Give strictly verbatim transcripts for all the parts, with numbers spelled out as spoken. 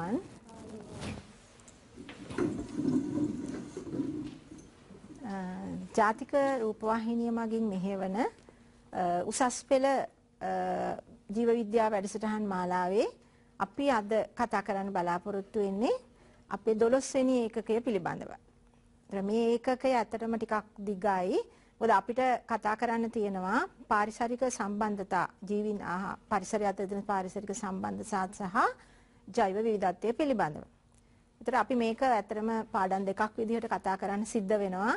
පුළුවන්. ජාතික රූපවාහිනිය මගින් මෙහෙවන උසස් පෙළ ජීව විද්‍යාව වැඩසටහන් මාලාවේ අපි අද කතා කරන්න බලාපොරොත්තු වෙන්නේ අපේ දොළොස් වෙනි ඒකකය පිළිබඳව. මේ ඒකකය ඇත්තටම ටිකක් දිගයි. මොකද අපිට කතා කරන්න තියෙනවා පාරිසරික සම්බන්ධතා ජීවීන් ආහා පරිසරය අතර තියෙන පාරිසරික සම්බන්ධතා සහ ජෛව විවිධත්වය පිළිබඳව. ඒතර අපි මේක ඇත්තටම පාඩම් දෙකක් විදිහට කතා කරන්න සිද්ධ වෙනවා.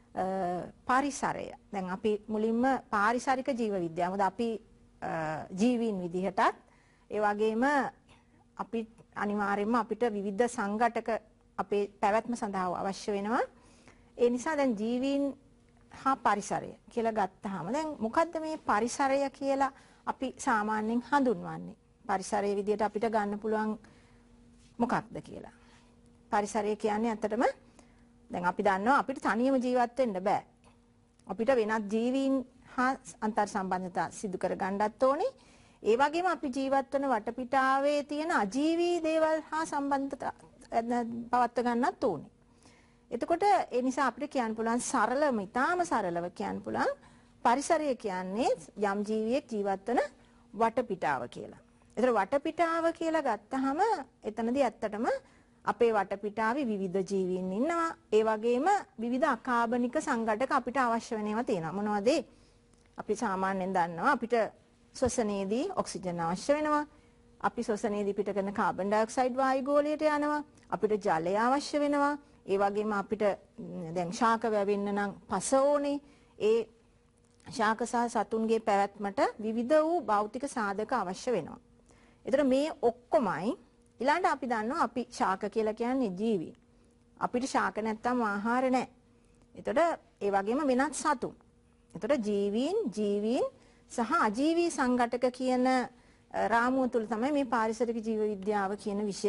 පරිසරය. දැන් අපි මුලින්ම පාරිසරික ජීව විද්‍යාව. මොකද අපි ජීවීන් විදිහටත් ඒ වගේම අපි අනිවාර්යයෙන්ම අපිට විවිධ සංඝටක අපේ පැවැත්ම සඳහා අවශ්‍ය වෙනවා. ඒ නිසා දැන් ජීවීන් හා පරිසරය කියලා ගත්තාම දැන් මොකද්ද මේ පරිසරය කියලා අපි සාමාන්‍යයෙන් හඳුන්වන්නේ? පරිසරයේ විදිහට අපිට ගන්න පුළුවන් මොකක්ද කියලා. පරිසරය කියන්නේ ඇත්තටම දැන් අපි දන්නවා අපිට තනියම ජීවත් වෙන්න බෑ. අපිට වෙනත් ජීවීන් හා අන්තර් සම්බන්ධතා සිදු කර ගන්නත් ඕනේ. ඒ වගේම අපි ජීවත් වන වටපිටාවේ තියෙන අජීවී දේවල් හා සම්බන්ධතා පවත්ව ගන්නත් ඕනේ. එතකොට ඒ නිසා අපිට කියන්න පුළුවන් සරලව, ඉතාම සරලව කියන්න පුළුවන් පරිසරය කියන්නේ යම් ජීවියෙක් ජීවත් වන වටපිටාව කියලා. ඒතර වටපිටාව කියලා ගත්තාම එතනදී ඇත්තටම අපේ වටපිටාවේ විවිධ ජීවීන් ඉන්නවා. ඒ වගේම විවිධ අකාබනික සංඝටක අපිට අවශ්‍ය වෙන ඒවා තියෙනවා. මොනවද? අපි සාමාන්‍යයෙන් දන්නවා අපිට ශ්වසනයේදී ඔක්සිජන් අවශ්‍ය වෙනවා. අපි ශ්වසනයේදී පිට කරන කාබන් ඩයොක්සයිඩ් වායු ගෝලයට යනවා. අපිට ජලය අවශ්‍ය වෙනවා. ඒ වගේම අපිට දැන් ශාක වැවෙන්න නම් පස ඕනේ. ඒ ශාක සහ සතුන්ගේ පැවැත්මට විවිධ වූ භෞතික සාධක අවශ්‍ය වෙනවා. ඒතර මේ ඔක්කොමයි ඊළඟට අපි දන්නවා අපි ශාක කියලා කියන්නේ ජීවි. අපිට ශාක නැත්තම් ආහාර නැහැ. එතකොට ඒ වගේම වෙනත් සතුන්. එතකොට ජීවීන්, ජීවීන් සහ අජීවී සංඝටක කියන රාමුව තුල තමයි මේ පාරිසරික ජීව විද්‍යාව කියන විෂය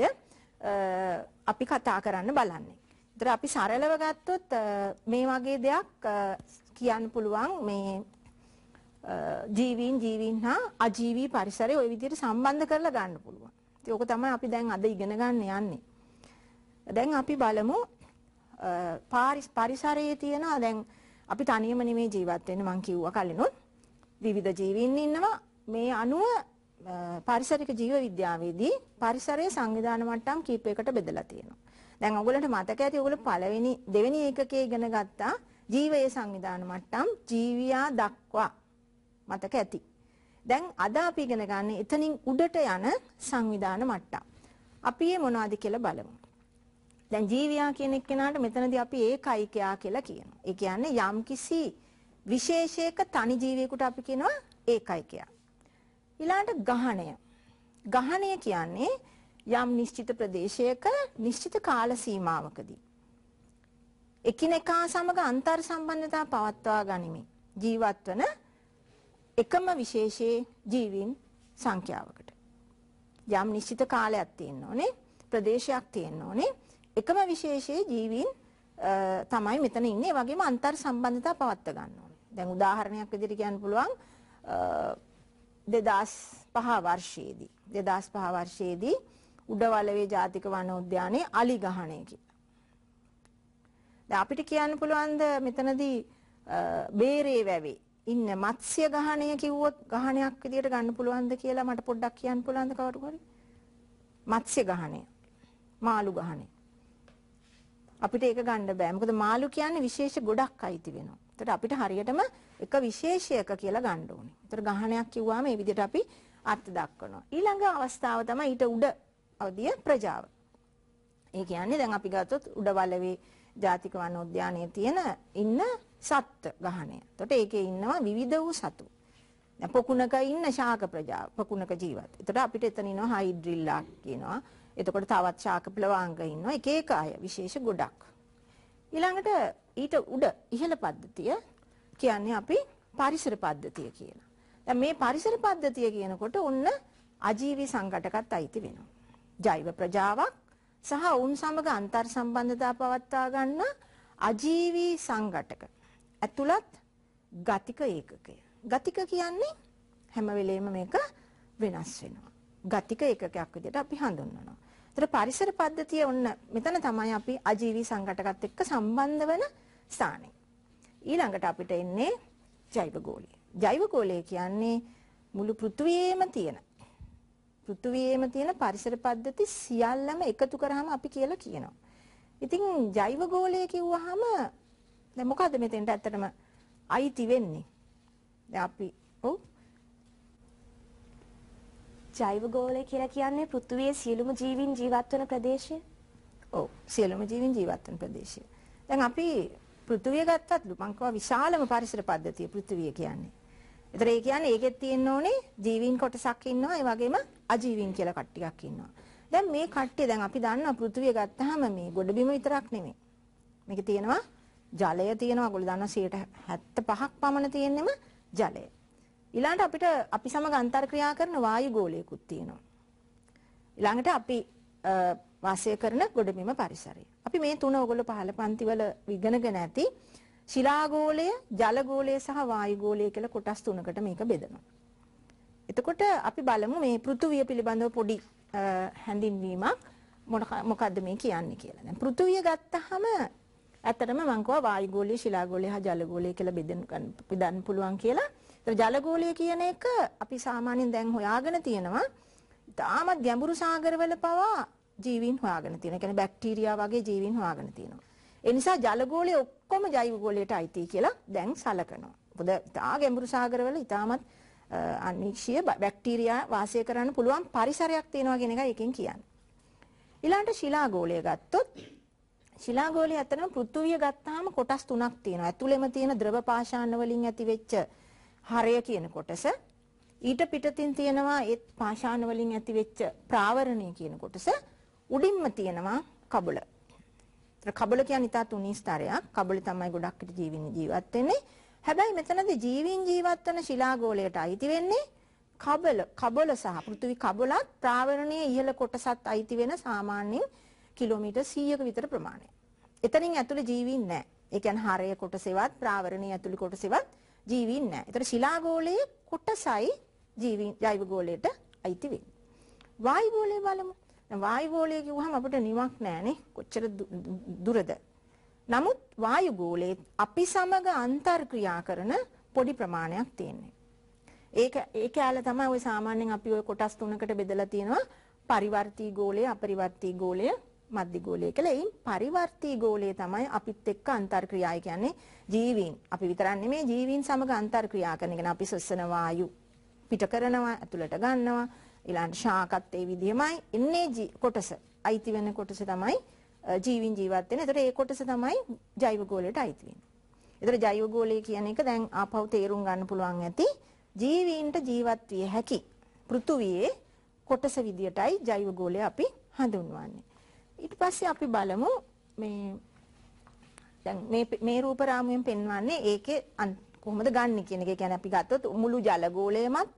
අපි කතා කරන්න බලන්නේ. ඒතර අපි සරලව ගත්තොත් මේ වගේ දෙයක් කියන්න පුළුවන් මේ ජීවීන්, ජීවීන් හා අජීවී පරිසරය ওই විදිහට සම්බන්ධ කරලා ගන්න පුළුවන්. ඒක තමයි අපි දැන් අද ඉගෙන ගන්න යන්නේ. දැන් අපි බලමු පරිසරයේ තියෙන දැන් අපි තනියම නෙමෙයි ජීවත් වෙන්නේ මං කිව්වා කලිනුත්. විවිධ ජීවීන් ඉන්නවා. මේ අනුව පාරිසරික ජීව විද්‍යාවේදී පරිසරයේ සංවිධාන මට්ටම් කීපයකට බෙදලා තියෙනවා. දැන් ඔයගොල්ලන්ට මතක ඇති ඔයගොල්ලෝ පළවෙනි දෙවෙනි ඒකකයේ ඉගෙන ගත්තා ජීවයේ සංවිධාන මට්ටම් ජීවියා දක්වා. මතක ඇති. දැන් අද අපි ඉගෙන ගන්න එතනින් උඩට යන සංවිධාන මට්ටම්. අපි මේ මොනවද කියලා බලමු. දැන් ජීවියා කියන එක්කෙනාට මෙතනදී අපි ඒකයිකයා කියලා කියනවා. ඒ කියන්නේ යම්කිසි විශේෂයක තනි ජීවියෙකුට අපි කියනවා ඒකයිකයා. ඊළඟට ගහණය. ගහණය කියන්නේ යම් නිශ්චිත ප්‍රදේශයක නිශ්චිත කාල සීමාවකදී එකිනෙකා සමග අන්තර් සම්බන්ධතා පවත්වා ගනිමින් ජීවත් වන එකම විශේෂයේ ජීවීන් සංඛ්‍යාවකට යම් නිශ්චිත කාලයක් තියෙන්න ඕනේ, ප්‍රදේශයක් තියෙන්න ඕනේ. එකම විශේෂයේ ජීවීන් තමයි මෙතන ඉන්නේ. ඒ වගේම අන්තර් සම්බන්ධතා පවත්වා ගන්න ඕනේ. දැන් උදාහරණයක් විදිහට කියන්න පුළුවන් දෙදාස් පහ වර්ෂයේදී දෙදාස් පහ වර්ෂයේදී උඩවලවේ ජාතික වනෝද්‍යානයේ අලි ගහණය කියලා. දැන් අපිට කියන්න පුළුවන්ද මෙතනදී බේරේ වැවේ ඉන්න මත්ස්‍ය ගහණය කිව්වොත් ගහණයක් විදියට ගන්න පුළුවන්ද කියලා මට පොඩ්ඩක් කියන්න පුළුවන්ද කවුරු හරි? මත්ස්‍ය ගහණය, මාළු ගහණය. අපිට ඒක ගන්න බෑ. මොකද මාළු කියන්නේ විශේෂ ගොඩක් අයිති වෙනවා. ඒතර අපිට හරියටම එක විශේෂයක කියලා ගන්න ඕනේ. ඒතර ගහණයක් කිව්වම මේ විදියට අපි අර්ථ දක්වනවා. ඊළඟ අවස්ථාව තමයි ඊට උඩ අවදිය ප්‍රජාව. ඒ කියන්නේ දැන් අපි ගත්තොත් උඩවලවේ ජාතික වනෝද්‍යානයේ තියෙන ඉන්න සත්ත්ව ගහණය. එතකොට ඒකේ ඉන්නවා විවිධ වූ සතු. දැන් පොකුණක ඉන්න ශාක ප්‍රජාව, පොකුණක ජීවත්. එතකොට අපිට එතන ඉන්නවා හයිඩ්‍රිල්ලා කියනවා. එතකොට තවත් ශාක ප්ලවාංග ඉන්නවා. එක එක අය විශේෂ ගොඩක්. ඊළඟට ඊට උඩ ඉහළ පද්ධතිය කියන්නේ අපි පරිසර පද්ධතිය කියලා. දැන් මේ පරිසර පද්ධතිය කියනකොට ඔන්න අජීවී සංඝටකත් අයිති වෙනවා. ජෛව ප්‍රජාවක් සහ උන් සමග අන්තර් සම්බන්ධතා පවත්වා ගන්න අජීවී සංඝටක ඇතුළත් ගතික ඒකකය. ගතික කියන්නේ හැම වෙලෙම මේක වෙනස් වෙනවා. ගතික ඒකකයක් විදිහට අපි හඳුන්වනවා. ඒතර පරිසර පද්ධතිය ඔන්න මෙතන තමයි අපි අජීවී සංඝටකත් එක්ක සම්බන්ධ වෙන ස්ථානය. ඊළඟට අපිට එන්නේ ජෛව ගෝලය. ජෛව ගෝලය කියන්නේ මුළු පෘථුවියේම තියෙන පෘථුවියේම තියෙන පරිසර පද්ධති සියල්ලම එකතු කරාම අපි කියලා කියනවා. ඉතින් ජෛව ගෝලය කිව්වහම දැන් මොකද්ද මෙතෙන්ට ඇත්තටම අයිති වෙන්නේ? දැන් අපි ඔව් ජෛව ගෝලය කියලා කියන්නේ පෘථුවියේ සියලුම ජීවීන් ජීවත් වන ප්‍රදේශය. ඔව් සියලුම ජීවීන් ජීවත් වන ප්‍රදේශය. දැන් අපි පෘථුවිය ගත්තත් මං කියවා විශාලම පරිසර පද්ධතිය පෘථුවිය කියන්නේ. ඒතර ඒ කියන්නේ ඒකෙත් තියෙන්න ඕනේ ජීවීන් කොටසක් ඉන්නවා ඒ වගේම අජීවීන් කියලා කට්ටියක් ඉන්නවා. දැන් මේ කට්ටිය දැන් අපි දන්නවා පෘථුවිය ගත්තාම මේ ගොඩබිම විතරක් නෙමෙයි. මේකේ තියෙනවා ජලය තියෙනවා. ඔයගොල්ලෝ දන්නවා සියයට හැත්තෑ පහක් පමණ තියෙන්නෙම ජලය. ඊළඟට අපිට අපි සමග අන්තර්ක්‍රියා කරන වායු ගෝලයකුත් තියෙනවා. ඊළඟට අපි වාසය කරන ගොඩබිම පරිසරය. අපි මේ තුන ඔයගොල්ලෝ පහළ පන්තිවල ඉගෙනගෙන ඇති ශිලා ගෝලය, ජල ගෝලය සහ වායු ගෝලය කියලා කොටස් තුනකට මේක බෙදනවා. එතකොට අපි බලමු මේ පෘථුවිය පිළිබඳව පොඩි හැඳින්වීමක් මොකක්ද මේ කියන්නේ කියලා. දැන් පෘථුවිය ගත්තාම ඇත්තටම මම කිව්වා වායු ගෝලය, ශිලා ගෝලය හා ජල ගෝලය කියලා බෙදන්න බෙදන්න පුළුවන් කියලා. ඒතර ජල ගෝලය කියන එක අපි සාමාන්‍යයෙන් දැන් හොයාගෙන තියෙනවා. ඉතාමත් ගැඹුරු සාගරවල පවා ජීවීන් හොයාගෙන තියෙනවා. ඒ කියන්නේ බැක්ටීරියා වගේ ජීවීන් හොයාගෙන තියෙනවා. ඒ නිසා ජල ගෝලය ඔක්කොම ජෛව ගෝලයට අයිති කියලා දැන් සලකනවා. මොකද ඉතා ගැඹුරු සාගරවල ඉතාමත් අනික්ෂීය බැක්ටීරියා වාසය කරන්න පුළුවන් පරිසරයක් තියෙනවා කියන එකයි එකෙන් කියන්නේ. ඊළඟට ශිලා ගෝලය ගත්තොත් ශිලා ගෝලය අතරම පෘථුවිය ගත්තාම කොටස් තුනක් තියෙනවා. ඇතුළෙම තියෙන ද්‍රව පාෂාණ වලින් ඇති වෙච්ච හරය කියන කොටස. ඊට පිටතින් තියෙනවා ඒ පාෂාණ වලින් ඇති වෙච්ච ප්‍රාවරණය කියන කොටස. උඩින්ම තියෙනවා කබල. ඒතර කබල කියන්නේ ඉතා තුනී ස්තරයක්. කබල තමයි ගොඩක් විට ජීවීන් ජීවත් වෙන්නේ. හැබැයි මෙතනදී ජීවීන් ජීවත් වෙන ශිලා ගෝලයට අයිති වෙන්නේ කබල. කබල සහ පෘථිවි කබලත් ප්‍රාවරණයේ ඉහළ කොටසත් අයිති වෙන සාමාන්‍යයෙන් කිලෝමීටර් සීයක විතර ප්‍රමාණය. එතනින් ඇතුළේ ජීවීන් නැහැ. ඒ කියන්නේ හරය කොටසෙවත් ප්‍රාවරණයේ ඇතුළේ කොටසෙවත් ජීවීන් නැහැ. ඒතර ශිලා ගෝලයේ කොටසයි ජීවීන් ජෛව ගෝලයට අයිති වෙන්නේ. වායු ගෝලය බලමු. දැන් වායු ගෝලය කිව්වහම අපිට නිමක් නැහැනේ. කොච්චර දුරද? නමුත් වායු ගෝලයේ අපි සමග අන්තර්ක්‍රියා කරන පොඩි ප්‍රමාණයක් තියෙනවා. ඒක ඒ කැල තමයි ඔය සාමාන්‍යයෙන් අපි ඔය කොටස් තුනකට බෙදලා තියෙනවා. පරිවර්තී ගෝලය, අපරිවර්තී ගෝලය, මධ්‍ය ගෝලය කියලා. එයින් පරිවර්තී ගෝලය තමයි අපිත් එක්ක අන්තර්ක්‍රියායි කියන්නේ ජීවීන්. අපි විතරක් නෙමෙයි ජීවීන් සමග අන්තර්ක්‍රියා කරන. කියන්නේ අපි සොස්සන වායු පිට කරනවා, ඇතුළට ගන්නවා. ඊළඟ ශාකත් ඒ විදිහමයි. එන්නේ කොටස අයිති වෙන කොටස තමයි ජීවීන් ජීවත් වෙන. ඒතර ඒ කොටස තමයි ජෛව ගෝලයට අයිති වෙන්නේ. ඒතර ජෛව ගෝලය කියන එක දැන් ආපහු තේරුම් ගන්න පුළුවන් ඇති. ජීවීන්ට ජීවත් විය හැකි පෘථුවියේ කොටස විදියටයි ජෛව ගෝලය අපි හඳුන්වන්නේ. ඊට පස්සේ අපි බලමු මේ දැන් මේ මේ රූප රාමුවෙන් පෙන්වන්නේ ඒකේ කොහොමද ගන්න කියන එක. ඒ කියන්නේ අපි ගත්තොත් මුළු ජල ගෝලයමත්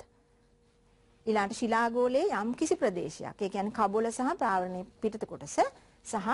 ඊළාට ශිලා ගෝලයේ යම් කිසි ප්‍රදේශයක්. ඒ කියන්නේ කබොල සහ ප්‍රාවරණයේ පිටත කොටස සහ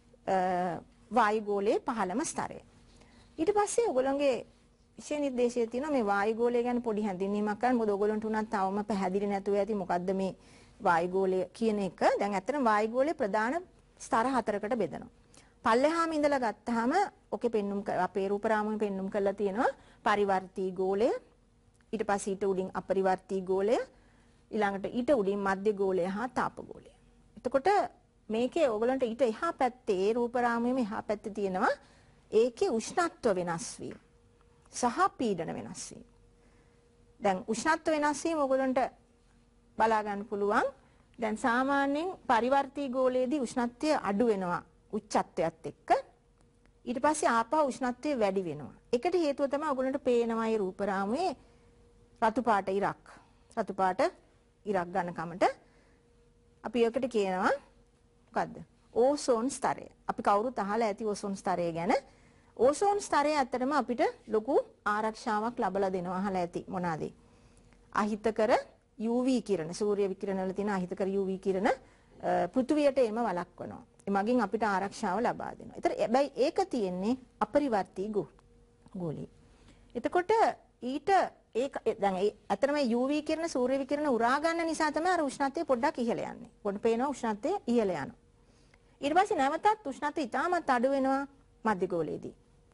වායු ගෝලයේ පහළම ස්තරය. ඊට පස්සේ ඔයගොල්ලන්ගේ විශේෂ නිර්දේශය තියෙනවා මේ වායු ගෝලය ගැන පොඩි හැඳින්වීමක් කරන්න. මොකද ඔයගොල්ලන්ට උනත් තවම පැහැදිලි නැතුව ඇති මොකද්ද මේ වායු ගෝලය කියන එක. දැන් ඇත්තටම වායු ගෝලයේ ප්‍රධාන ස්තර හතරකට බෙදෙනවා. පල්ලෙහාම ඉඳලා ගත්තාම ඔකේ පෙන්눔 අපේ රූප රාමුවෙන් පෙන්눔 කරලා තියෙනවා පරිවර්තී ගෝලය. ඊට පස්සේ ඊට උඩින් අපරිවර්තී ගෝලය. ඊළඟට ඊට උඩින් මධ්‍ය ගෝලය හා තාප ගෝලය. එතකොට මේකේ ඔයගලන්ට ඊට එහා පැත්තේ ඒ රූප රාමුවෙම එහා පැත්තේ තියෙනවා ඒකේ උෂ්ණත්ව වෙනස් වීම සහ පීඩන වෙනස් වීම. දැන් උෂ්ණත්ව වෙනස් වීම ඔයගලන්ට බලා ගන්න පුළුවන්. දැන් සාමාන්‍යයෙන් පරිවර්තී ගෝලයේදී උෂ්ණත්වය අඩු වෙනවා උච්චත්වයත් එක්ක. ඊට පස්සේ ආපහු උෂ්ණත්වය වැඩි වෙනවා. ඒකට හේතුව තමයි ඔයගලන්ට පේනවා මේ රූප රාමුවේ රතු පාට ඉරක්. රතු පාට ඉරක් ගන්න කමට අපි ඒකට කියනවා මොකද්ද? ඕසෝන් ස්තරය. අපි කවුරුත් අහලා ඇති ඕසෝන් ස්තරය ගැන. ඕසෝන් ස්තරය ඇත්තටම අපිට ලොකු ආරක්ෂාවක් ලබලා දෙනවා. අහලා ඇති මොනවාද? අහිතකර යූ වී කිරණ, සූර්ය විකිරණ වල තියෙන අහිතකර යූ වී කිරණ පෘථුවියට එම වළක්වනවා. ඒ මගින් අපිට ආරක්ෂාව ලබා දෙනවා. ඒතර හැබැයි ඒක තියෙන්නේ අපරිවර්තී ගෝලී. එතකොට ඊට ඒක දැන් ඒ අතරම යූ වී කිරණ සූර්ය විකිරණ උරා ගන්න නිසා තමයි අර උෂ්ණත්වය පොඩ්ඩක් ඉහළ යන්නේ. පොඩ්ඩ පේනවා උෂ්ණත්වය ඉහළ යනවා. ඊට පස්සේ නැවතත් උෂ්ණත්වය ඉතාමත් අඩු වෙනවා මධ්‍ය ගෝලයේදී.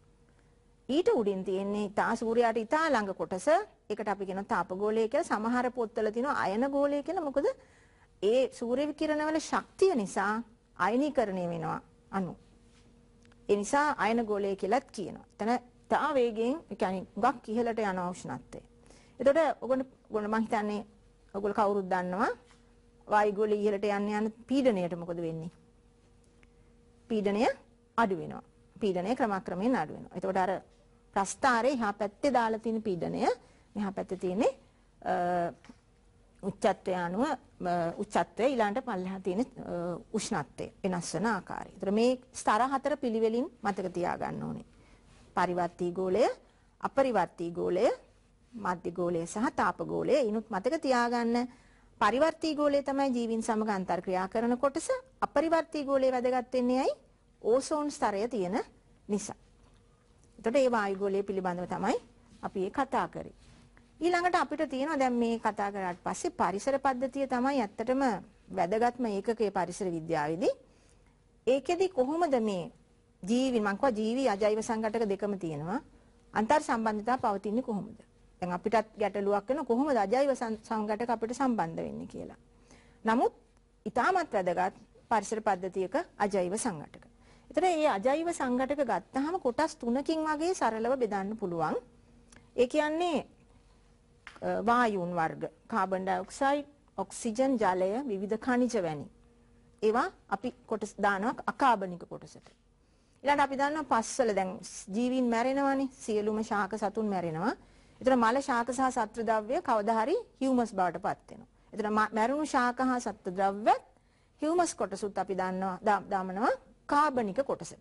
ඊට උඩින් තියෙන්නේ තා සූර්යයාට ඉතා ළඟ කොටස. ඒකට අපි කියනවා තාප ගෝලය කියලා. සමහර පොත්වල තියෙනවා අයන ගෝලය කියලා. මොකද ඒ සූර්ය විකිරණ වල ශක්තිය නිසා අයනීකරණය වෙනවා අණු. ඒ නිසා අයන ගෝලය කියලාත් කියනවා. එතන තා වේගයෙන් ඒ කියන්නේ ගක් ඉහළට යන උෂ්ණත්වය. එතකොට ඔයගොල්ලෝ ඔයගොල්ලෝ මම හිතන්නේ ඔයගොල්ලෝ කවුරුත් දන්නවා වායු ගෝලය ඉහළට යන්න යන පීඩනයට මොකද වෙන්නේ? පීඩනය අඩු වෙනවා. පීඩනය ක්‍රමක්‍රමයෙන් අඩු වෙනවා. එතකොට අර ප්‍රස්ථාරේ එහා පැත්තේ දාලා තියෙන පීඩනය මෙහා පැත්තේ තියෙන්නේ උච්චත්වය අනුව උච්චත්වය ඊළඟට පල්ලෙහා තියෙන උෂ්ණත්වය වෙනස් වෙන ආකාරය. ඒතර මේ ස්තර හතර පිළිවෙලින් මතක තියාගන්න ඕනේ. පරිවර්තී ගෝලය, අපරිවර්තී ගෝලය, මධ්‍ය ගෝලය සහ තාප ගෝලය. ඊනුත් මතක තියාගන්න පරිවර්තී ගෝලය තමයි ජීවීන් සමග අන්තර්ක්‍රියා කරන කොටස. අපරිවර්තී ගෝලය වැදගත් වෙන්නේ ඇයි? ඕසෝන් ස්තරය තියෙන නිසා. එතකොට මේ වායු ගෝලය පිළිබඳව තමයි අපි මේ කතා කරේ. ඊළඟට අපිට තියෙනවා දැන් මේ කතා කරාට පස්සේ පරිසර පද්ධතිය තමයි ඇත්තටම වැදගත්ම ඒකකයේ පරිසර විද්‍යාවේදී. ඒකෙදි කොහොමද මේ ජීවි මං කියවා ජීවි අජෛව සංඝටක දෙකම තියෙනවා. අන්තර් සම්බන්ධතාව පවතින්නේ කොහොමද? දැන් අපිටත් ගැටලුවක් වෙන කොහොමද අජෛව සංඝටක අපිට සම්බන්ධ වෙන්නේ කියලා. නමුත් ඊටමත් වැදගත් පරිසර පද්ධතියක අජෛව සංඝටක. ඒතර මේ අජෛව සංඝටක ගත්තාම කොටස් තුනකින් වගේ සරලව බෙදන්න පුළුවන්. ඒ කියන්නේ වායුන් වර්ග, කාබන් ඩයොක්සයිඩ්, ඔක්සිජන්, ජලය, විවිධ ಖನಿජ වැනි. ඒවා අපි කොටස් දානවා අකාබනික කොටසට. ඊළඟට අපි දන්නවා පස්වල දැන් ජීවීන් මැරෙනවානේ, සියලුම ශාක සතුන් මැරෙනවා. ඒතර මල ශාක සහ සත්ත්ව ද්‍රව්‍ය කවදා හරි හියුමස් බවට පත් වෙනවා. ඒතර මැරුණු ශාක හා සත්ත්ව ද්‍රව්‍යත් හියුමස් කොටසුත් අපි දන්නවා දාමනවා කාබනික කොටසට.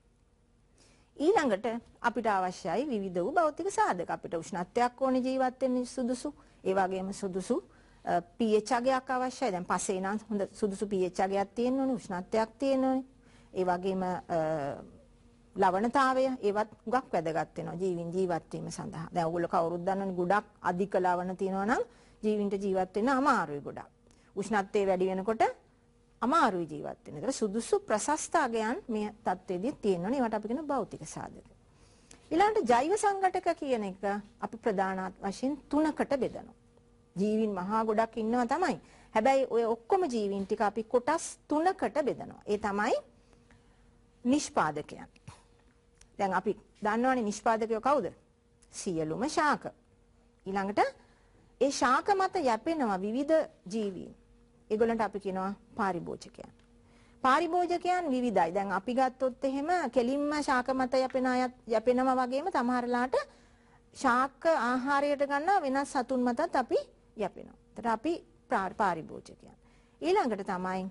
ඊළඟට අපිට අවශ්‍යයි විවිධ වූ භෞතික සාධක. අපිට උෂ්ණත්වයක් ඕනේ ජීවත් වෙන්න සුදුසු. ඒ වගේම සුදුසු pH අගයක් අවශ්‍යයි. දැන් පසේ නම් හොඳ සුදුසු pH අගයක් තියෙන්න ඕනේ, උෂ්ණත්වයක් තියෙන්න ඕනේ. ඒ වගේම ලවණතාවය ඒවත් ගොඩක් වැදගත් වෙනවා ජීවීන් ජීවත් වීම සඳහා. දැන් ඔයගොල්ලෝ කවුරුත් දන්නවනේ ගොඩක් අධික ලවණ තියෙනවා නම් ජීවීන්ට ජීවත් වෙන්න අමාරුයි ගොඩක්. උෂ්ණත්වය වැඩි වෙනකොට අමාරුයි ජීවත් වෙන්න. ඒතර සුදුසු ප්‍රශස්ත අගයන් මේ තත්ත්වෙදී තියෙනවනේ. ඒවට අපි කියන භෞතික සාධක. ඊළඟට ජෛව සංඝටක කියන එක අපි ප්‍රධාන වශයෙන් තුනකට බෙදනවා. ජීවීන් මහා ගොඩක් ඉන්නවා තමයි. හැබැයි ඔය ඔක්කොම ජීවීන් ටික අපි කොටස් තුනකට බෙදනවා. ඒ තමයි නිෂ්පාදකයන්. දැන් අපි දන්නවනේ නිෂ්පාදකයෝ කවුද? සියලුම ශාක. ඊළඟට ඒ ශාක මත යැපෙනවා විවිධ ජීවීන්. ඒගොල්ලන්ට අපි කියනවා පාරිභෝජකයන්. පාරිභෝජකයන් විවිධයි. දැන් අපි ගත්තොත් එහෙම කෙලින්ම ශාක මත යැපෙන අය යැපෙනවා වගේම සමහරලාට ශාක ආහාරයට ගන්නා වෙනස් සතුන් මතත් අපි යැපෙනවා. ඒතර අපි පාරිභෝජකයන්. ඊළඟට තමයි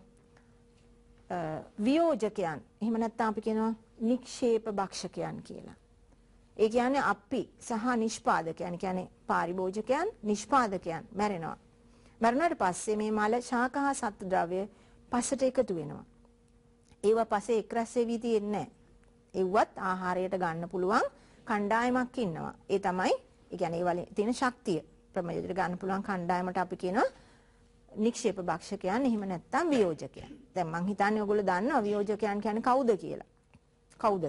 වියෝජකයන්. එහෙම නැත්නම් අපි කියනවා නික්ෂේප භක්ෂකයන් කියලා. ඒ කියන්නේ අපි සහ නිෂ්පාදකයන්. කියන්නේ පාරිභෝජකයන්, නිෂ්පාදකයන් මැරෙනවා. මරුණාට පස්සේ මේ මල ශාක හා සත්ත්ව ද්‍රව්‍ය පසට එකතු වෙනවා. ඒවා පස්සේ එක්රැස් වෙවි තියෙන්නේ නැහැ. ඒවත් ආහාරයට ගන්න පුළුවන් කණ්ඩායමක් ඉන්නවා. ඒ තමයි, ඒ කියන්නේ ඒ වලින් තියෙන ශක්තිය ප්‍රමේයයට ගන්න පුළුවන් කණ්ඩායමට අපි කියනවා නික්ෂේප භක්ෂකයන්. එහෙම නැත්නම් වියෝජකයන්. දැන් මං හිතන්නේ ඔයගොල්ලෝ දන්නවා වියෝජකයන් කියන්නේ කවුද කියලා. කවුද?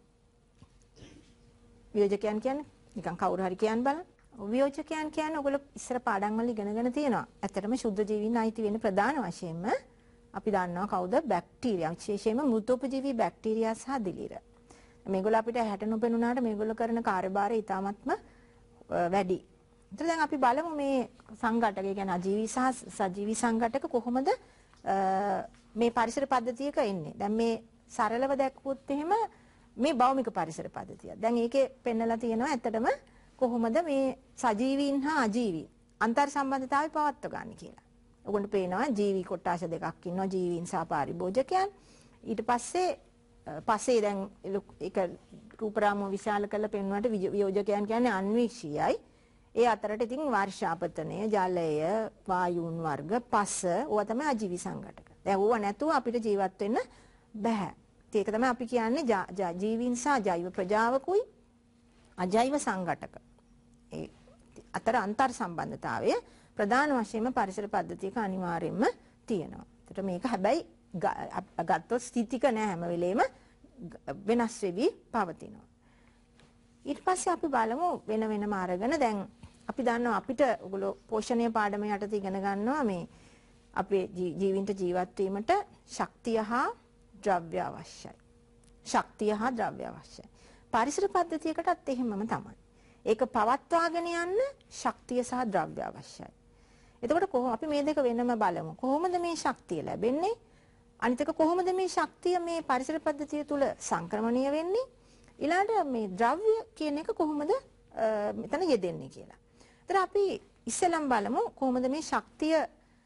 වියෝජකයන් කියන්නේ නිකන් කවුරු හරි කියන්න බලන්න. වියෝජකයන් කියන්නේ ඔයගොල්ලෝ ඉස්සර පාඩම් වල ඉගෙනගෙන තියෙනවා. ඇත්තටම ශුද්ධ ජීවීන් අයිති වෙන ප්‍රධාන වශයෙන්ම අපි දන්නවා කවුද? බැක්ටීරියා. විශේෂයෙන්ම මෘතෝපජීවී බැක්ටීරියා සහ දිලීර. මේගොල්ලෝ අපිට හැට නොපෙනුනාට මේගොල්ලෝ කරන කාර්යභාරය ඉතාමත්ම වැඩි. ඒතර දැන් අපි බලමු මේ සංඝටක, ඒ කියන්නේ අජීවී සහ සජීවී සංඝටක කොහොමද මේ පරිසර පද්ධතියක එන්නේ. දැන් මේ සරලව දැක්වුවොත් එහෙම මේ භෞමික පරිසර පද්ධතිය. දැන් ඒකේ පෙන්නලා තියෙනවා ඇත්තටම කොහොමද මේ සජීවීන් හා අජීවීන් අන්තර් සම්බන්ධතාවය පවත්ව ගන්න කියලා. ඔයගොල්ලන්ට පේනවා ජීවි කොටස් දෙකක් ඉන්නවා, ජීවීන් සහ පාරිභෝජකයන්. ඊට පස්සේ පස්සේ දැන් ඒක රූපරාමෝ විශාල කරලා පෙන්වන්නට වියෝජකයන් කියන්නේ අන්වීක්ෂීයයි. ඒ අතරට ඉතින් වර්ෂාපතනය, ජලය, වායුන් වර්ග, පස ඕවා තමයි අජීවී සංඝටක. දැන් ඕවා නැතුව අපිට ජීවත් වෙන්න බෑ. ඒක තමයි අපි කියන්නේ ජීවීන් සහ ජෛව ප්‍රජාවකුයි අජෛව සංඝටක. ඒ අතර අන්තර් සම්බන්ධතාවය ප්‍රධාන වශයෙන්ම පරිසර පද්ධතියක අනිවාර්යයෙන්ම තියෙනවා. ඒකට මේක හැබැයි ගත්තොත් ස්ථිතික නෑ, හැම වෙලේම වෙනස් වෙවි පවතිනවා. ඊට පස්සේ අපි බලමු වෙන වෙනම අරගෙන දැන් අපි දන්නවා අපිට ඔයගොල්ලෝ පෝෂණීය පාඩම යටතේ ඉගෙන ගන්නවා මේ අපේ ජීවින්ට ජීවත් වීමට ශක්තිය හා ද්‍රව්‍ය අවශ්‍යයි. ශක්තිය හා ද්‍රව්‍ය අවශ්‍යයි. පරිසර පද්ධතියකටත් එහෙමම තමයි. ඒක පවත්වාගෙන යන්න ශක්තිය සහ ද්‍රව්‍ය අවශ්‍යයි. එතකොට කොහොම අපි මේ දෙක වෙනම බලමු. කොහොමද මේ ශක්තිය ලැබෙන්නේ? අනිත් එක කොහොමද මේ ශක්තිය මේ පරිසර පද්ධතිය තුල සංක්‍රමණීය වෙන්නේ? ඊළඟට මේ ද්‍රව්‍ය කියන එක කොහොමද මෙතන යෙදෙන්නේ කියලා. ඒතර අපි ඉස්සෙල්ලම බලමු කොහොමද මේ ශක්තිය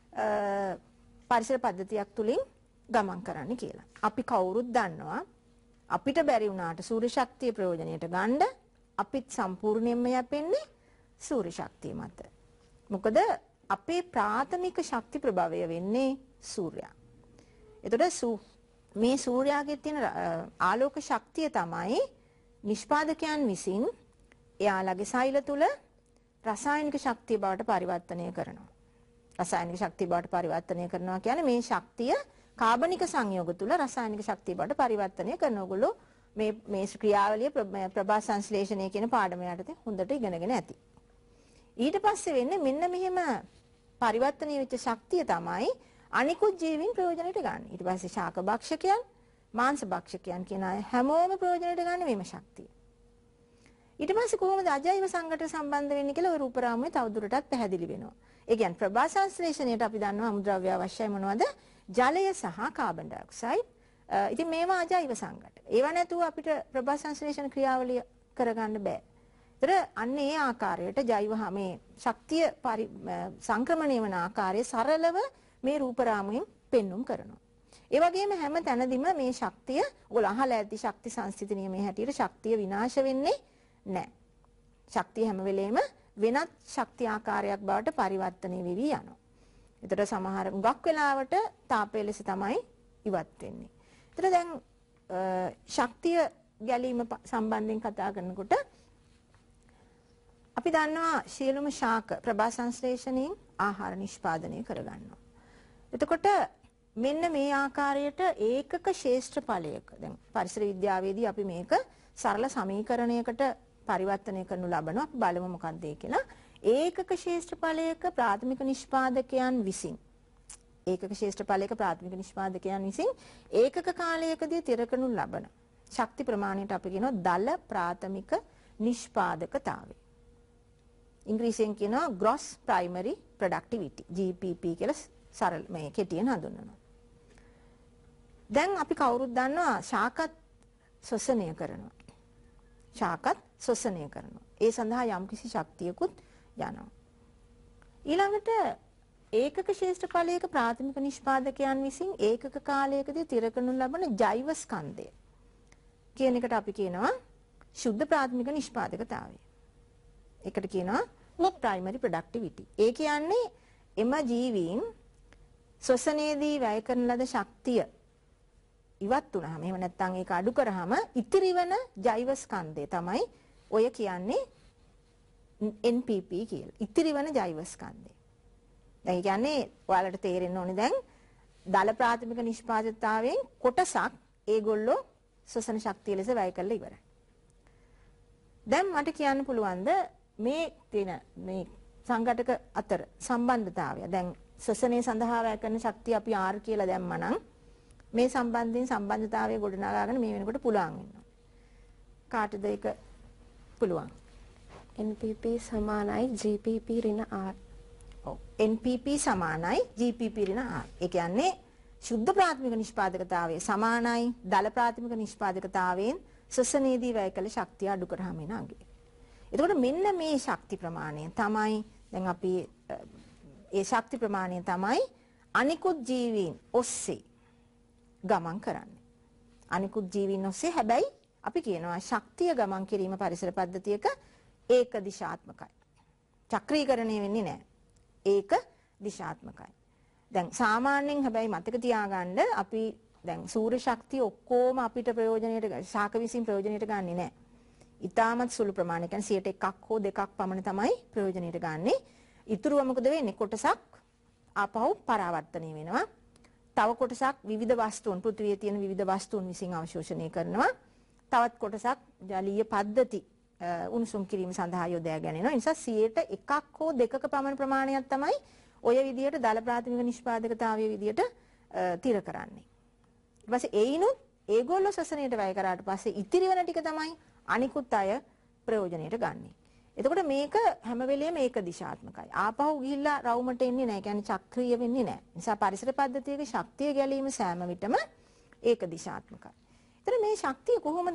පරිසර පද්ධතියක් තුලින් ගමන් කරන්නේ කියලා. අපි කවුරුත් දන්නවා අපිට බැරි වුණාට සූර්ය ශක්තිය ප්‍රයෝජනයට ගන්න අපිත් සම්පූර්ණයෙන්ම යැපෙන්නේ සූර්ය ශක්තිය මත. මොකද අපේ ප්‍රාථමික ශක්ති ප්‍රභවය වෙන්නේ සූර්යයා. එතකොට මේ සූර්යාගේ තියෙන ආලෝක ශක්තිය තමයි නිෂ්පාදකයන් විසින් එයාලගේ සෛල තුල රසායනික ශක්තිය බවට පරිවර්තනය කරනවා. රසායනික ශක්තිය බවට පරිවර්තනය කරනවා කියන්නේ මේ ශක්තිය කාබනික සංයෝග තුල රසායනික ශක්තිය බවට පරිවර්තනය කරන ඕගොල්ලෝ මේ මේ ක්‍රියාවලිය ප්‍රභා සංශ්ලේෂණය කියන පාඩම යටතේ හොඳට ඉගෙනගෙන ඇති. ඊට පස්සේ වෙන්නේ මෙන්න මෙහෙම පරිවර්තනය වෙච්ච ශක්තිය තමයි අනිකුත් ජීවීන් ප්‍රයෝජනයට ගන්න. ඊට පස්සේ ශාක භක්ෂකයන්, මාංශ භක්ෂකයන් කියන අය හැමෝම ප්‍රයෝජනයට ගන්න මේම ශක්තිය. ඊට පස්සේ කොහොමද අජෛව සංඝටන සම්බන්ධ වෙන්නේ කියලා ඔය රූපරාමුවේ තවදුරටත් පැහැදිලි වෙනවා. ඒ කියන්නේ ප්‍රභා සංශ්ලේෂණයට අපි දන්නවා අමුද්‍රව්‍ය අවශ්‍යයි මොනවද? ජලය සහ කාබන් ඩයොක්සයිඩ්. ඉතින් මේවා අජෛව සංඝට. ඒවා නැතුව අපිට ප්‍රභා සංශ්ලේෂණ ක්‍රියාවලිය කරගන්න බෑ. ඒතර අන්න ඒ ආකාරයට ජෛව මේ ශක්තිය සංක්‍රමණය වන ආකාරය සරලව මේ රූපරාමුවෙන් පෙන්눔 කරනවා. ඒ වගේම හැම තැනදීම මේ ශක්තිය ඔයගොල්ලෝ අහලා ඇති ශක්ති සංස්ථිති නියමයේ හැටියට ශක්තිය විනාශ වෙන්නේ නැහැ. ශක්තිය හැම වෙලේම වෙනත් ශක්ති ආකාරයක් බවට පරිවර්තනය වෙවි යනවා. ඒතර සමහර උගක් වෙලාවට තාපය ලෙස තමයි ඉවත් වෙන්නේ. ඒතර දැන් ශක්තිය ගැලීම සම්බන්ධයෙන් කතා කරනකොට අපි දන්නවා සියලුම ශාක ප්‍රභා සංශ්ලේෂණයෙන් ආහාර නිෂ්පාදනය කරගන්නවා. එතකොට මෙන්න මේ ආකාරයට ඒකක ශේෂ්ඨ ඵලයක දැන් පරිසර විද්‍යාවේදී අපි මේක සරල සමීකරණයකට පරිවර්තනය කරනු ලබනවා. අපි බලමු මොකක්ද ඒ කියලා. ඒකක ශේෂ්ඨ ඵලයක ප්‍රාථමික නිෂ්පාදකයන් විසින් ඒකක ශේෂ්ඨ ඵලයක ප්‍රාථමික නිෂ්පාදකයන් විසින් ඒකක කාලයකදී තිර කරනු ලබන ශක්ති ප්‍රමාණයට අපි කියනවා දල ප්‍රාථමික නිෂ්පාදකතාවය. ඉංග්‍රීසියෙන් කියනවා gross primary productivity G P P කියලා සරල මේ කෙටියෙන් හඳුන්වනවා. දැන් අපි කවුරුත් දන්නවා ශාකත් ශ්වසනය කරනවා. ශාකත් ශ්වසනය කරනවා. ඒ සඳහා යම්කිසි ශක්තියකුත් යනවා. ඊළඟට ඒකක ශේෂ්ඨ ඵලයක ප්‍රාථමික නිෂ්පාදකයන් විසින් ඒකක කාලයකදී තිර කරනු ලබන ජෛව ස්කන්ධය කියන එකට අපි කියනවා සුද්ධ ප්‍රාථමික නිෂ්පාදකතාවය. ඒකට කියනවා primary productivity. ඒ කියන්නේ එම ජීවීන් ශ්වසනයේදී වැය කරන ලද ශක්තිය ඉවත් වුණාම එහෙම නැත්නම් ඒක අඩු කරාම ඉතිරි වෙන ජෛව ස්කන්ධය තමයි ඔය කියන්නේ N P P කියලා. ඉතිරි වෙන ජෛව ස්කන්ධය. දැන් ඒ කියන්නේ ඔයාලට තේරෙන්න ඕනේ දැන් දල ප්‍රාථමික නිෂ්පාදිතතාවයෙන් කොටසක් ඒගොල්ලෝ ශ්වසන ශක්තිය ලෙස වැය කරලා ඉවරයි. දැන් මට කියන්න පුළුවන්ද මේ තියෙන මේ සංඝටක අතර සම්බන්ධතාවය දැන් ශ්වසනයේ සඳහා වැය කරන ශක්තිය අපි R කියලා දැම්මනම් මේ සම්බන්ධයෙන් සම්බන්ධතාවය ගොඩනගාගෙන මේ වෙනකොට පුළුවන් වෙනවා. කාටද ඒක පුළුවන්? N P P සමානයි G P P ඍණ R. ඔව් N P P සමානයි G P P ඍණ R. ඒ කියන්නේ සුද්ධ ප්‍රාථමික නිෂ්පාදකතාවය සමානයි දල ප්‍රාථමික නිෂ්පාදකතාවයෙන් ශ්වසනයේදී වැය කළ ශක්තිය අඩු කරාම එන අගය. එතකොට මෙන්න මේ ශක්ති ප්‍රමාණය තමයි දැන් අපි ඒ ශක්ති ප්‍රමාණය තමයි අනිකුත් ජීවීන් ඔස්සේ ගමන් කරන්නේ. අනිකුත් ජීවීන් ඔස්සේ හැබැයි අපි කියනවා ශක්තිය ගමන් කිරීම පරිසර පද්ධතියක ඒක දිශාත්මකයි. චක්‍රීකරණය වෙන්නේ නැහැ. ඒක දිශාත්මකයි. දැන් සාමාන්‍යයෙන් හැබැයි මතක තියාගන්න අපි දැන් සූර්ය ශක්තිය ඔක්කොම අපිට ප්‍රයෝජනෙට ශාක විසින් ප්‍රයෝජනෙට ගන්නෙ නැහැ. ඉතාමත් සුළු ප්‍රමාණයක් කියන්නේ සියයට එකක් හෝ දෙකක් පමණ තමයි ප්‍රයෝජනෙට ගන්නෙ. ඉතුරුව මොකද වෙන්නේ? කොටසක් ආපහු පරාවර්තනය වෙනවා. තව කොටසක් විවිධ වස්තුන් පෘථිවියේ තියෙන විවිධ වස්තුන් විසින් අවශෝෂණය කරනවා. තවත් කොටසක් ජලීය පද්ධති උණුසුම් කිරීම සඳහා යොදා ගැනීම. ඒ නිසා සියයට එකක් හෝ දෙකක පමණ ප්‍රමාණයක් තමයි ඔය විදිහට දල ප්‍රාථමික නිෂ්පාදකතාවයේ විදිහට තිර කරන්නේ. ඊට පස්සේ ඒිනුත් ඒගොල්ලෝ ශසනයට වැය කරාට පස්සේ ඉතිරි වෙන ටික තමයි අනිකුත් අය ප්‍රයෝජනෙට ගන්නෙ. එතකොට මේක හැම වෙලෙම ඒක දිශාත්මකයි. ආපහු ගිහිල්ලා රවුමට එන්නේ නැහැ. කියන්නේ චක්‍රීය වෙන්නේ නැහැ. නිසා පරිසර පද්ධතියක ශක්තිය ගැලීම සෑම විටම ඒක දිශාත්මකයි. එතන මේ ශක්තිය කොහොමද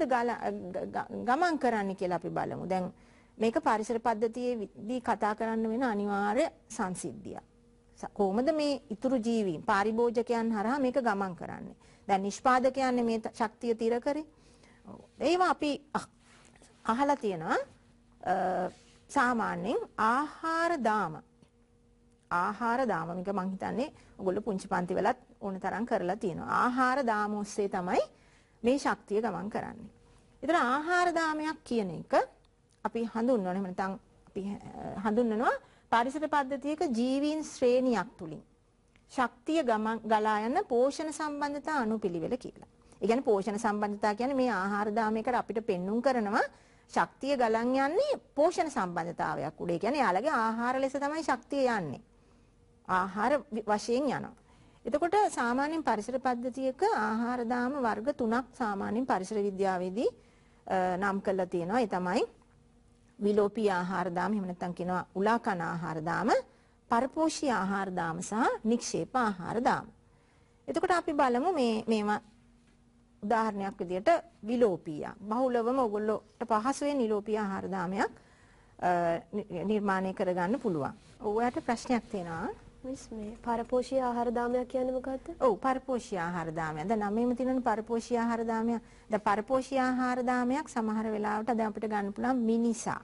ගමන් කරන්නේ කියලා අපි බලමු. දැන් මේක පරිසර පද්ධතියේදී කතා කරන්න වෙන අනිවාර්ය සංසිද්ධියක්. කොහොමද මේ ඉතුරු ජීවීන් පාරිභෝජකයන් හරහා මේක ගමන් කරන්නේ? දැන් නිෂ්පාදකයන් මේ ශක්තිය තිර කරේ. ඒවා අපි අහලා තියෙනවා සාමාන්‍යයෙන් ආහාර දාම ආහාර දාම මේක මං හිතන්නේ ඔයගොල්ලෝ පුංචි පන්ති වලත් ඕන තරම් කරලා තියෙනවා. ආහාර දාම ඔස්සේ තමයි මේ ශක්තිය ගමන් කරන්නේ. ඒතර ආහාර දාමයක් කියන එක අපි හඳුන්වනවා. එහෙම නැත්නම් අපි හඳුන්වනවා පරිසර පද්ධතියක ජීවීන් ශ්‍රේණියක් තුලින් ශක්තිය ගමන් ගලා යන පෝෂණ සම්බන්ධතා අනුපිළිවෙල කියලා. ඒ කියන්නේ පෝෂණ සම්බන්ධතා කියන්නේ මේ ආහාර දාමයකට අපිට පෙන්눔 කරනවා ශක්තිය ගලන් යන්නේ පෝෂණ සම්බන්ධතාවයක් උඩ. ඒ කියන්නේ යාළගේ ආහාර ලෙස තමයි ශක්තිය යන්නේ. ආහාර වශයෙන් යනවා. එතකොට සාමාන්‍යයෙන් පරිසර පද්ධතියක ආහාර දාම වර්ග තුනක් සාමාන්‍යයෙන් පරිසර විද්‍යාවේදී නම් කරලා තියෙනවා. ඒ තමයි විලෝපී ආහාර දාම, එහෙම නැත්නම් කියනවා උලාකන ආහාර දාම, පරපෝෂී ආහාර දාම සහ නික්ෂේප ආහාර දාම. එතකොට අපි බලමු මේ මේවා උදාහරණයක් විදිහට විලෝපීය. බහුලවම ඔයගොල්ලෝට පහසුවෙන් විලෝපීය ආහාර දාමයක් නිර්මාණය කරගන්න පුළුවන්. ඔයාලට ප්‍රශ්නයක් තියෙනවා? මිස් මේ පරපෝෂී ආහාර දාමයක් කියන්නේ මොකද්ද? ඔව් පරපෝෂී ආහාර දාමයක්. දැන් නමේම තියෙන පරපෝෂී ආහාර දාමයක්. දැන් පරපෝෂී ආහාර දාමයක් සමහර වෙලාවට දැන් අපිට ගන්න පුළුවන් මිනිසා.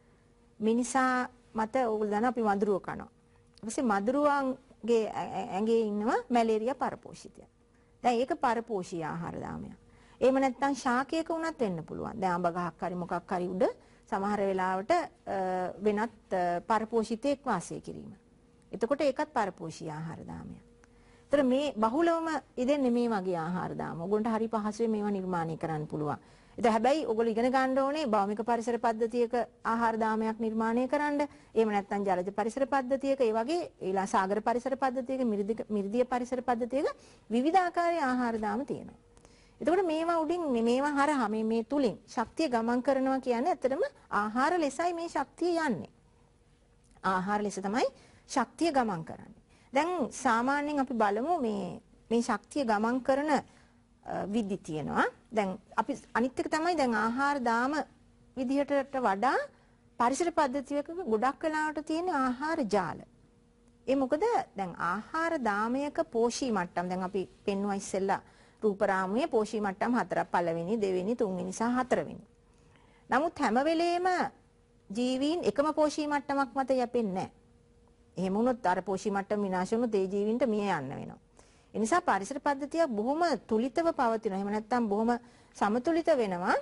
මිනිසා මත ඕගොල්ලෝ දන්නා අපි මදුරුව කනවා. ඊපස්සේ මදුරුවන්ගේ ඇඟේ ඉන්නවා මැලේරියා පරපෝෂිතය. දැන් ඒක පරපෝෂී ආහාර දාමයක්. එහෙම නැත්නම් ශාකයක වුණත් වෙන්න පුළුවන්. දැන් අඹ ගහක් හරි මොකක් හරි උඩ සමහර වෙලාවට වෙනත් පරපෝෂිතෙක් වාසය කිරීම. එතකොට ඒකත් පරපෝෂී ආහාර දාමයක්. ඒතර මේ බහුලවම ඉදෙන්නේ මේ වගේ ආහාර දාම. ඔයගොල්ලන්ට හරි පහසුවෙන් මේවා නිර්මාණය කරන්න පුළුවන්. ඒක හැබැයි ඔයගොල්ලෝ ඉගෙන ගන්න ඕනේ භෞමික පරිසර පද්ධතියක ආහාර දාමයක් නිර්මාණය කරන්න. එහෙම නැත්නම් ජලජ පරිසර පද්ධතියක, ඒ වගේ ඊළඟ සාගර පරිසර පද්ධතියක, මිරිදිය පරිසර පද්ධතියක විවිධ ආකාරයේ ආහාර දාම තියෙනවා. එතකොට මේවා උඩින් මේවා හරහා මේ මේ තුලින් ශක්තිය ගමන් කරනවා කියන්නේ ඇත්තටම ආහාර ලෙසයි මේ ශක්තිය යන්නේ. ආහාර ලෙස තමයි ශක්තිය ගමන් කරන්නේ. දැන් සාමාන්‍යයෙන් අපි බලමු මේ මේ ශක්තිය ගමන් කරන විදි තියෙනවා. දැන් අපි අනිත් එක තමයි දැන් ආහාර දාම විදිහට වඩා පරිසර පද්ධතියක ගොඩක් වෙලාවට තියෙන ආහාර ජාල. ඒ මොකද දැන් ආහාර දාමයක පෝෂී මට්ටම් දැන් අපි පෙන්වුවා ඉස්සෙල්ලා රූපරාමුවේ පෝෂී මට්ටම් හතරක්, පළවෙනි, දෙවෙනි, තුන්වෙනි සහ හතරවෙනි. නමුත් හැම වෙලේම ජීවීන් එකම පෝෂී මට්ටමක් මත යැපෙන්නේ නැහැ. එහෙම වුණොත් අර පෝෂී මට්ටම විනාශ වුණොත් ඒ ජීවීන්ට මිය යන්න වෙනවා. ඒ නිසා පරිසර පද්ධතිය බොහොම තුලිතව පවතිනවා. එහෙම නැත්නම් බොහොම සමතුලිත වෙනවා.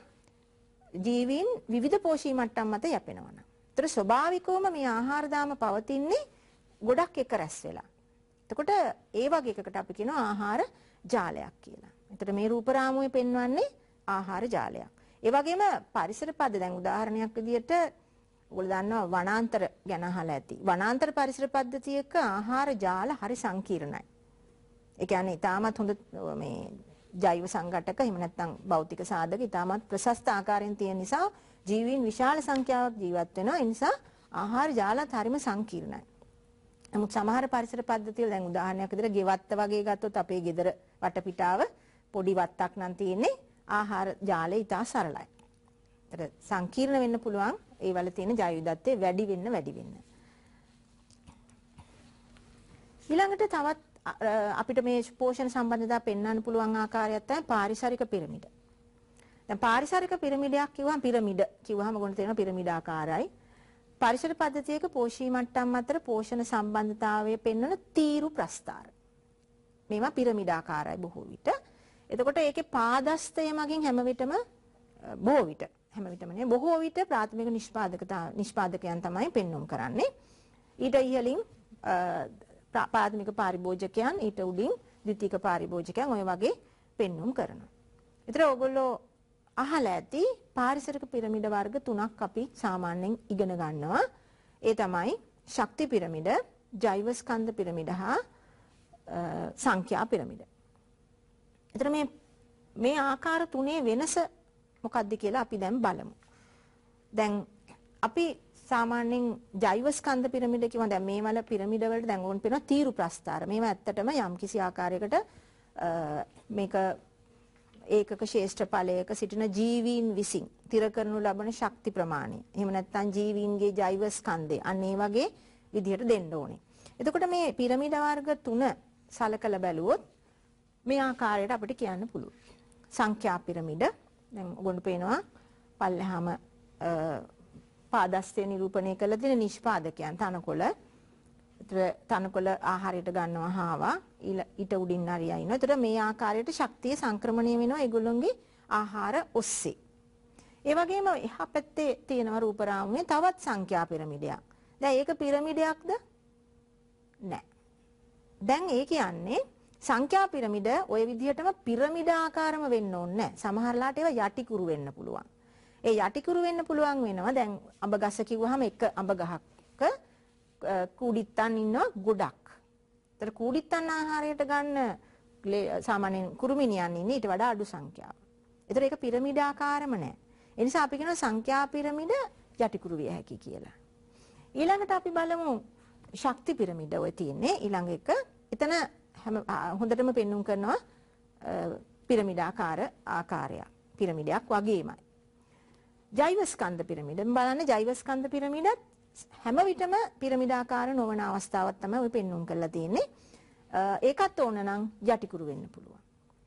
ජීවීන් විවිධ පෝෂී මට්ටම් මත යැපෙනවා නම්. ඒතර ස්වභාවිකවම මේ ආහාර දාම පවතින්නේ ගොඩක් එක රැස් වෙලා. එතකොට ඒ වගේ එකකට අපි කියනවා ආහාර ජාලයක් කියලා. එතකොට මේ රූපරාමුවේ පෙන්වන්නේ ආහාර ජාලයක්. ඒ වගේම පරිසර පද්ධති දැන් උදාහරණයක් විදිහට ඔයගොල්ලෝ දන්නවා වනාන්තර ගැන අහලා ඇති. වනාන්තර පරිසර පද්ධතියක ආහාර ජාල හරි සංකීර්ණයි. ඒ කියන්නේ ඊටමත් හොඳ මේ ජෛව සංඝටක එහෙම නැත්නම් භෞතික සාධක ඊටමත් ප්‍රශස්ත ආකාරයෙන් තියෙන නිසා ජීවීන් විශාල සංඛ්‍යාවක් ජීවත් වෙනවා. ඒ නිසා ආහාර ජාලත් හරිම සංකීර්ණයි. නමුත් සමහර පරිසර පද්ධතිවල දැන් උදාහරණයක් විදිහට ගෙවත්ත වගේ ගත්තොත් අපේ ගෙදර වටපිටාව පොඩි වත්තක් නම් තියෙන්නේ ආහාර ජාලය ඉතා සරලයි. ඒතර සංකීර්ණ වෙන්න පුළුවන් ඒ වල තියෙන ජෛව විවිධත්වය වැඩි වෙන්න වැඩි වෙන්න. ඊළඟට තවත් අපිට මේ පෝෂණ සම්බන්ධතා පෙන්වන්න පුළුවන් ආකාරයක් තමයි පාරිසරික පිරමිඩ. දැන් පාරිසරික පිරමිඩයක් කිව්වම පිරමිඩ කිව්වම ගොඩ තියෙන පිරමිඩ ආකාරයි. පරිසර පද්ධතියක පෝෂී මට්ටම් අතර පෝෂණ සම්බන්ධතාවය පෙන්වන තීරු ප්‍රස්ථාර. මේවා පිරමිඩ ආකාරයි බොහෝ විට. එතකොට ඒකේ පාදස්තය මගින් හැම විටම බොහෝ විට හැම විටම නෙවෙයි. බොහෝ විට ප්‍රාථමික නිෂ්පාදකතා නිෂ්පාදකයන් තමයි පෙන්වුම් කරන්නේ. ඊට ඉහළින් ප්‍රාථමික පාරිභෝජකයන්, ඊට උඩින් ද්විතීයික පාරිභෝජකයන් ඔය වගේ පෙන්වුම් කරනවා. ඒතර ඕගොල්ලෝ අහලා ඇති පාරිසරික පිරමිඩ වර්ග තුනක් අපි සාමාන්‍යයෙන් ඉගෙන ගන්නවා. ඒ තමයි ශක්ති පිරමිඩ, ජෛව ස්කන්ධ පිරමිඩ හා සංඛ්‍යා පිරමිඩ. ඒතර මේ මේ ආකාර තුනේ වෙනස මොකක්ද කියලා අපි දැන් බලමු. දැන් අපි සාමාන්‍යයෙන් ජෛව ස්කන්ධ පිරමිඩ කියනවා. දැන් මේ වල පිරමිඩ වලට දැන් ඕන් පේනවා තීරු ප්‍රස්ථාර. මේවා ඇත්තටම යම්කිසි ආකාරයකට මේක ඒකක ශේෂ්ඨඵලයක සිටින ජීවීන් විසින් තිර කරනු ලබන ශක්ති ප්‍රමාණය. එහෙම නැත්නම් ජීවීන්ගේ ජෛව ස්කන්ධය. අන්න ඒ වගේ විදිහට දෙන්න ඕනේ. එතකොට මේ පිරමිඩ වර්ග තුන සලකලා බැලුවොත් මේ ආකාරයට අපිට කියන්න පුළුවන්. සංඛ්‍යා පිරමිඩ. දැන් ඔයගොල්ලෝ පේනවා පල්ලෙහාම පාදස්තය නිරූපණය කළ තියෙන නිෂ්පාදකයන් තනකොළ. ඒතර තනකොළ ආහාරයට ගන්නවා හාවා ඊට උඩින් නරියා ඉන්නවා. ඒතර මේ ආකාරයට ශක්තිය සංක්‍රමණය වෙනවා ඒගොල්ලොන්ගේ ආහාර ඔස්සේ. ඒ වගේම එහා පැත්තේ තියෙනවා රූපරාමුවේ තවත් සංඛ්‍යා පිරමිඩයක්. දැන් ඒක පිරමිඩයක්ද? නෑ. දැන් ඒ කියන්නේ සංඛ්‍යා පිරමිඩ ওই විදිහටම පිරමිඩ ආකාරම වෙන්න ඕනේ නෑ. සමහරලාට ඒවා යටිකුරු වෙන්න පුළුවන්. ඒ යටිකුරු වෙන්න පුළුවන් වෙනවා. දැන් අඹ ගස කිව්වහම එක අඹ ගහක කූඩිත්තන් ඉන්නවා ගොඩක්. ඒතර කූඩිත්තන් ආහාරයට ගන්න සාමාන්‍යයෙන් කුරුමිනියන් ඉන්නේ ඊට වඩා අඩු සංඛ්‍යාව. ඒතර ඒක පිරමිඩ ආකාරම නෑ. ඒ නිසා අපි කියනවා සංඛ්‍යා පිරමිඩ යටිකුරු විය හැකි කියලා. ඊළඟට අපි බලමු ශක්ති පිරමිඩ ඔය තියෙන්නේ ඊළඟ එක. එතන හැම හොඳටම පෙන්වුම් කරනවා පිරමිඩාකාර ආකාරයක්. පිරමිඩයක් වගේමයි. ජෛව ස්කන්ධ පිරමිඩ. බලන්න ජෛව ස්කන්ධ පිරමිඩත් හැම විටම පිරමිඩාකාර නොවන අවස්ථාවක් තමයි ඔය පෙන්වුම් කරලා තියෙන්නේ. ඒකත් ඕන නම් යටිකුරු වෙන්න පුළුවන්.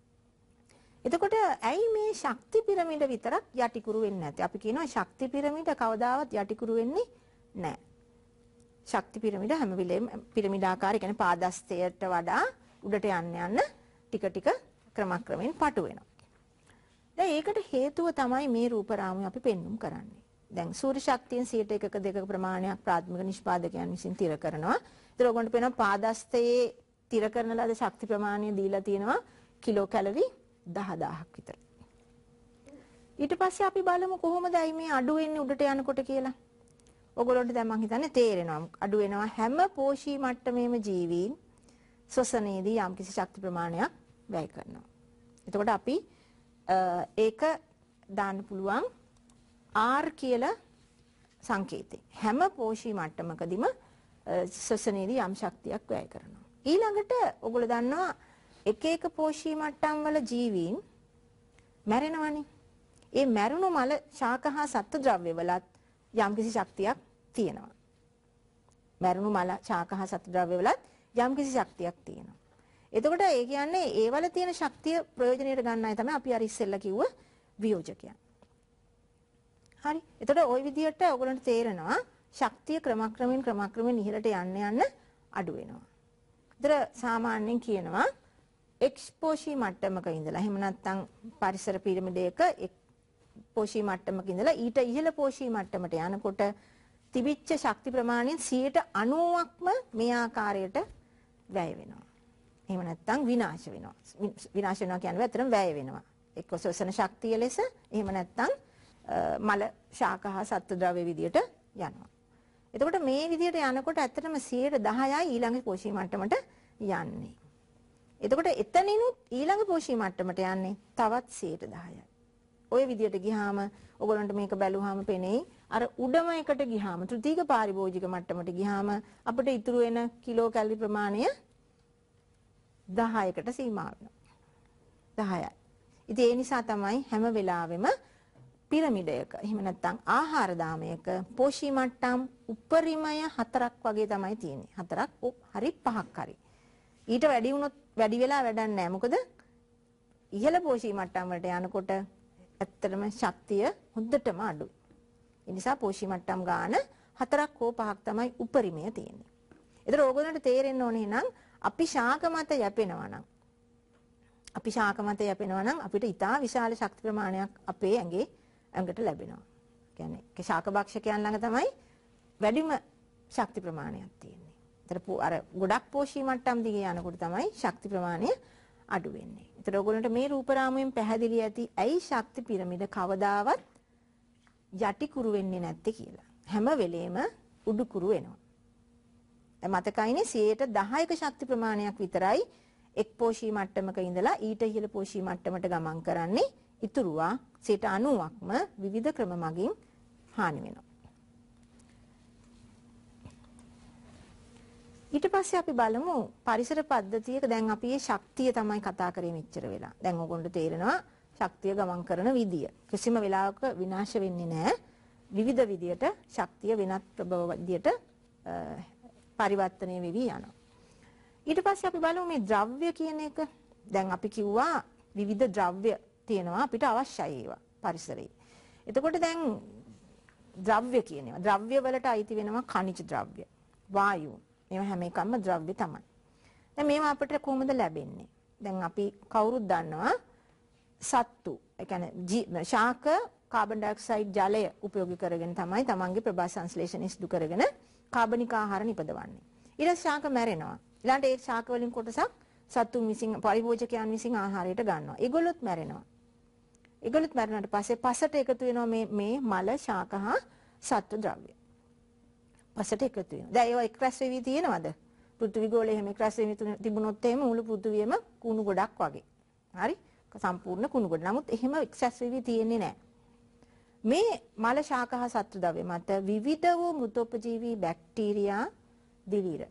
එතකොට ඇයි මේ ශක්ති පිරමිඩ විතරක් යටිකුරු වෙන්නේ නැත්තේ? අපි කියනවා ශක්ති පිරමිඩ කවදාවත් යටිකුරු වෙන්නේ නැහැ. ශක්ති පිරමිඩ හැම වෙලේම පිරමිඩාකාරය කියන්නේ පාදස්තයට වඩා උඩට යන්න යන්න ටික ටික ක්‍රමක්‍රමයෙන් පටු වෙනවා. දැන් ඒකට හේතුව තමයි මේ රූපරාමුව අපි පෙන්눔 කරන්නේ. දැන් සූර්ය ශක්තියෙන් සියයට එකක දෙකක ප්‍රමාණයක් ප්‍රාථමික නිෂ්පාදකයන් විසින් තිර කරනවා. ඒතර ඔයගොල්ලන්ට පේනවා පාදස්තයේ තිර කරන ලද ශක්ති ප්‍රමාණය දීලා තියෙනවා කිලෝ කැලරි දහදාහක් විතර. ඊට පස්සේ අපි බලමු කොහොමද මේ අඩු වෙන්නේ උඩට යනකොට කියලා. ඔයගොල්ලන්ට දැන් මම හිතන්නේ තේරෙනවා අඩු වෙනවා හැම පෝෂී මට්ටමේම ජීවීන් ශ්වසනයේදී යම්කිසි ශක්ති ප්‍රමාණයක් වැය කරනවා. එතකොට අපි ඒක දාන්න පුළුවන් R කියලා සංකේතය. හැම පෝෂී මට්ටමකදීම ශ්වසනයේදී යම් ශක්තියක් වැය කරනවා. ඊළඟට ඔයගොල්ලෝ දන්නවා එක එක පෝෂී මට්ටම් වල ජීවීන් මැරෙනවනේ. ඒ මැරුණු මල ශාක හා සත්ත්ව ද්‍රව්‍ය වලත් යම්කිසි ශක්තියක් තියෙනවා. මැරුණු මල ශාක හා සත්ත්ව ද්‍රව්‍ය වලත් යම්කිසි ශක්තියක් තියෙනවා. එතකොට ඒ කියන්නේ ඒ වල තියෙන ශක්තිය ප්‍රයෝජනෙට ගන්න අය තමයි අපි අර ඉස්සෙල්ලා කිව්ව වියෝජකයන්. හරි. එතකොට ওই විදිහට ඔයගොල්ලන්ට තේරෙනවා ශක්තිය ක්‍රමක්‍රමයෙන් ක්‍රමක්‍රමයෙන් ඉහළට යන්න යන්න අඩු වෙනවා. ඒතර සාමාන්‍යයෙන් කියනවා X පෝෂී මට්ටමක ඉඳලා එහෙම නැත්නම් පරිසර පිරමිඩයක පෝෂී මට්ටමක ඉඳලා ඊට ඉහළ පෝෂී මට්ටමට යනකොට තිබිච්ච ශක්ති ප්‍රමාණයෙන් සියයට අනූවක්ම මේ ආකාරයට වැය වෙනවා. එහෙම නැත්නම් විනාශ වෙනවා. විනාශ වෙනවා කියන්නේ ඇත්තටම වැය වෙනවා. එක්ක ශ්වසන ශක්තිය ලෙස එහෙම නැත්නම් මල ශාක හා සත්ත්ව ද්‍රව්‍ය විදියට යනවා. එතකොට මේ විදියට යනකොට ඇත්තටම සියයට දහයයි ඊළඟ පෝෂී මට්ටමට යන්නේ. එතකොට එතනිනුත් ඊළඟ පෝෂී මට්ටමට යන්නේ තවත් සියයට දහයයි. ඔය විදියට ගියාම ඔයගොල්ලන්ට මේක බැලුවාම පෙනෙයි අර උඩම එකට ගියාම තෘතීක පාරිභෝජික මට්ටමට ගියාම අපිට ඉතුරු වෙන කිලෝ කැලරි ප්‍රමාණය දහයකට සීමා වෙනවා. දහයයි. ඉතින් ඒ නිසා තමයි හැම වෙලාවෙම පිරමිඩයක එහෙම නැත්නම් ආහාර දාමයක පෝෂී මට්ටම් උපරිමය හතරක් වගේ තමයි තියෙන්නේ. හතරක් හරි පහක් හරි. ඊට වැඩි වුණොත් වැඩි වෙලා වැඩක් නැහැ. මොකද ඉහළ පෝෂී මට්ටම් වලට යනකොට ඇත්තටම ශක්තිය හොඳටම අඩුයි. ඒ නිසා පෝෂී මට්ටම් ගාන හතරක් හෝ පහක් තමයි උපරිමය තියෙන්නේ. ඒතර ඕගොල්ලන්ට තේරෙන්න ඕනේ නම් අපි ශාක මත යැපෙනවා නම් අපි ශාක මත යැපෙනවා නම් අපිට ඉතා විශාල ශක්ති ප්‍රමාණයක් අපේ ඇඟේ ඇඟට ලැබෙනවා. කියන්නේ ඒ ශාක භක්ෂකයන් ළඟ තමයි වැඩිම ශක්ති ප්‍රමාණයක් තියෙන්නේ. ඒතර අර ගොඩක් පෝෂී මට්ටම් දිගේ යනකොට තමයි ශක්ති ප්‍රමාණය අඩු වෙන්නේ. ඒතර ඔයගොල්ලන්ට මේ රූපරාමුවෙන් පැහැදිලි ඇති ඇයි ශක්ති පිරමිඩ කවදාවත් යටි කුරු වෙන්නේ නැත්තේ කියලා. හැම වෙලේම උඩු කුරු වෙනවා. දැන් මතකයිනේ සියයට දහයක ශක්ති ප්‍රමාණයක් විතරයි එක් පෝෂී මට්ටමක ඉඳලා ඊට ඉහළ පෝෂී මට්ටමට ගමන් කරන්නේ. ඉතුරුවා සියයට අනූවක්ම විවිධ ක්‍රම මගින් හානි වෙනවා. ඊට පස්සේ අපි බලමු පරිසර පද්ධතියක දැන් අපි මේ ශක්තිය තමයි කතා කරේ මෙච්චර වෙලා. දැන් ඕගොල්ලන්ට තේරෙනවා ශක්තිය ගමන් කරන විදිය. කිසිම වෙලාවක විනාශ වෙන්නේ නැහැ. විවිධ විදියට ශක්තිය වෙනත් ප්‍රබව විදියට පරිවර්තනය වෙවි යනවා. ඊට පස්සේ අපි බලමු මේ ද්‍රව්‍ය කියන එක. දැන් අපි කිව්වා විවිධ ද්‍රව්‍ය තියෙනවා අපිට අවශ්‍යයි ඒවා පරිසරයේ. එතකොට දැන් ද්‍රව්‍ය කියනවා. ද්‍රව්‍ය වලට අයිති වෙනවා khනිජ ද්‍රව්‍ය, වායු. මේවා හැම එකක්ම ද්‍රව්‍ය තමයි. දැන් මේවා අපිට කොහොමද ලැබෙන්නේ? දැන් අපි කවුරුත් දන්නවා සත්තු, ඒ කියන්නේ ශාක, කාබන් ඩයොක්සයිඩ්, ජලය උපයෝගී කරගෙන තමයි තමන්ගේ ප්‍රභා සංශ්ලේෂණය සිදු කරගෙන කාබනික ආහාර නිපදවන්නේ. ඊට ශාක මැරෙනවා. ඊළඟට ඒ ශාක වලින් කොටසක් සතුන් විසින් පරිභෝජකයන් විසින් ආහාරයට ගන්නවා. ඒගොල්ලොත් මැරෙනවා. ඒගොල්ලොත් මැරුණාට පස්සේ පසට එකතු වෙනවා මේ මේ මල, ශාක හා සත්ව ද්‍රව්‍ය. පසට එකතු වෙනවා. දැන් ඒවා එක්රැස් වෙවි තියෙනවද? පෘථිවි ගෝලයේ හැම එක්රැස් වෙවි තිබුණොත් එහෙම මුළු පෘථිවියම කුණු ගොඩක් වගේ. හරි? සම්පූර්ණ කුණු ගොඩ. නමුත් එහෙම එක්රැස් වෙවි තියෙන්නේ නැහැ. මේ මල, ශාක හා සත්ව ද්‍රව්‍ය මත විවිධ වූ මෘතෝපජීවී බැක්ටීරියා දිවීර.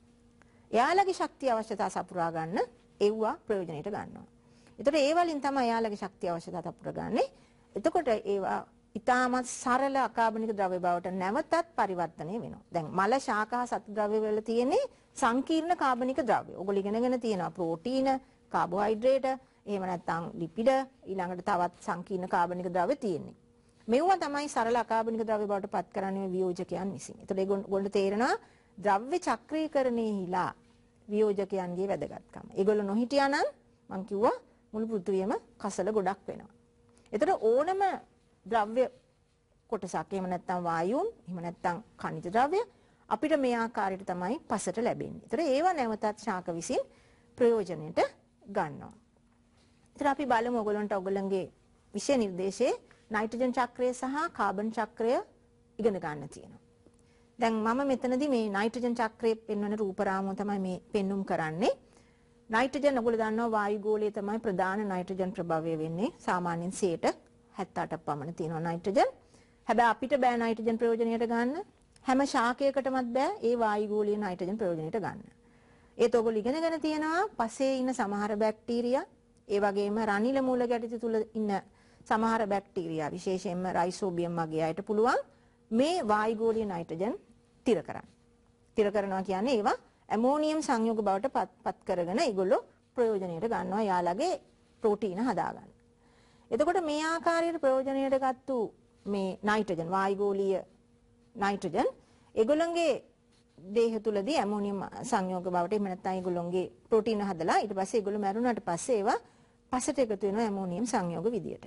එයාලගේ ශක්තිය අවශ්‍යතා සපුරා ගන්න ඒවා ප්‍රයෝජනෙට ගන්නවා. එතකොට ඒ වලින් තමයි එයාලගේ ශක්තිය අවශ්‍යතා සපුරගන්නේ. එතකොට ඒවා ඊටමත් සරල අකාබනික ද්‍රව්‍ය බවට නැවතත් පරිවර්තනය වෙනවා. දැන් මල, ශාක හා සත්ව ද්‍රව්‍ය වල තියෙන්නේ සංකීර්ණ කාබනික ද්‍රව්‍ය. ඔයගොල්ලෝ ඉගෙනගෙන තියෙනවා ප්‍රෝටීන, කාබෝහයිඩ්‍රේට, එහෙම නැත්නම් ලිපිඩ, ඊළඟට තවත් සංකීර්ණ කාබනික ද්‍රව්‍ය තියෙන්නේ. මේවා තමයි සරල අකාබනික ද්‍රව්‍ය බවට පත් කරන්නේ වියෝජකයන් විසින්. එතකොට ඒගොල්ලන්ට තේරෙනවා ද්‍රව්‍ය චක්‍රීකරණයේහිලා වියෝජකයන්ගේ වැදගත්කම. ඒගොල්ලෝ නොහිටියා නම් මං කිව්වා මුළු පෘථිවියම කසල ගොඩක් වෙනවා. එතකොට ඕනම ද්‍රව්‍ය කොටසක් එහෙම නැත්නම් වායුන්, එහෙම නැත්නම් khනිජ ද්‍රව්‍ය අපිට මේ ආකාරයට තමයි පසට ලැබෙන්නේ. ඒතර ඒවා නැවතත් ශාක විසින් ප්‍රයෝජනෙට ගන්නවා. ඒතර අපි බලමු ඔයගොල්ලන්ට ඔයගොල්ලන්ගේ විෂය නිර්දේශයේ නයිට්‍රජන් චක්‍රය සහ කාබන් චක්‍රය ඉගෙන ගන්න තියෙනවා. දැන් මම මෙතනදී මේ නයිට්‍රජන් චක්‍රයේ පෙන්වන රූපරාමුව තමයි මේ පෙන්눔 කරන්නේ. නයිට්‍රජන් ඔයගොල්ලෝ දන්නවා වායු ගෝලයේ තමයි ප්‍රධාන නයිට්‍රජන් ප්‍රභවය වෙන්නේ. සාමාන්‍යයෙන් සියයට හැත්තඅටක් පමණ තියෙනවා නයිට්‍රජන්. හැබැයි අපිට බෑ නයිට්‍රජන් ප්‍රයෝජනයට ගන්න. හැම ශාකයකටමත් බෑ ඒ වායු ගෝලීය නයිට්‍රජන් ප්‍රයෝජනයට ගන්න. ඒත් ඔයගොල්ලෝ ඉගෙනගෙන තියෙනවා පසේ ඉන්න සමහර බැක්ටීරියා, ඒ වගේම රනිල මූල ගැටිත තුල ඉන්න සමහර බැක්ටීරියා විශේෂයෙන්ම රයිසෝබියම් වගේ අයට පුළුවන් මේ වායු ගෝලීය නයිට්‍රජන් තිර කරන්න. තිර කරනවා කියන්නේ ඒවා ඇමෝනියම් සංයෝග බවට පත්, පත් කරගෙන ඒගොල්ලෝ ප්‍රයෝජනයට ගන්නවා යාළගේ ප්‍රෝටීන හදාගන්න. එතකොට මේ ආකාරයට ප්‍රයෝජනයට ගත්තු මේ නයිට්‍රජන් වායු ගෝලීය නයිට්‍රජන් ඒගොල්ලන්ගේ දේහ තුලදී ඇමෝනියම් සංයෝග බවට එහෙම නැත්නම් ඒගොල්ලන්ගේ ප්‍රෝටීන හදලා ඊට පස්සේ ඒගොල්ලෝ මැරුණාට පස්සේ ඒවා පසට එකතු වෙනවා ඇමෝනියම් සංයෝග විදියට.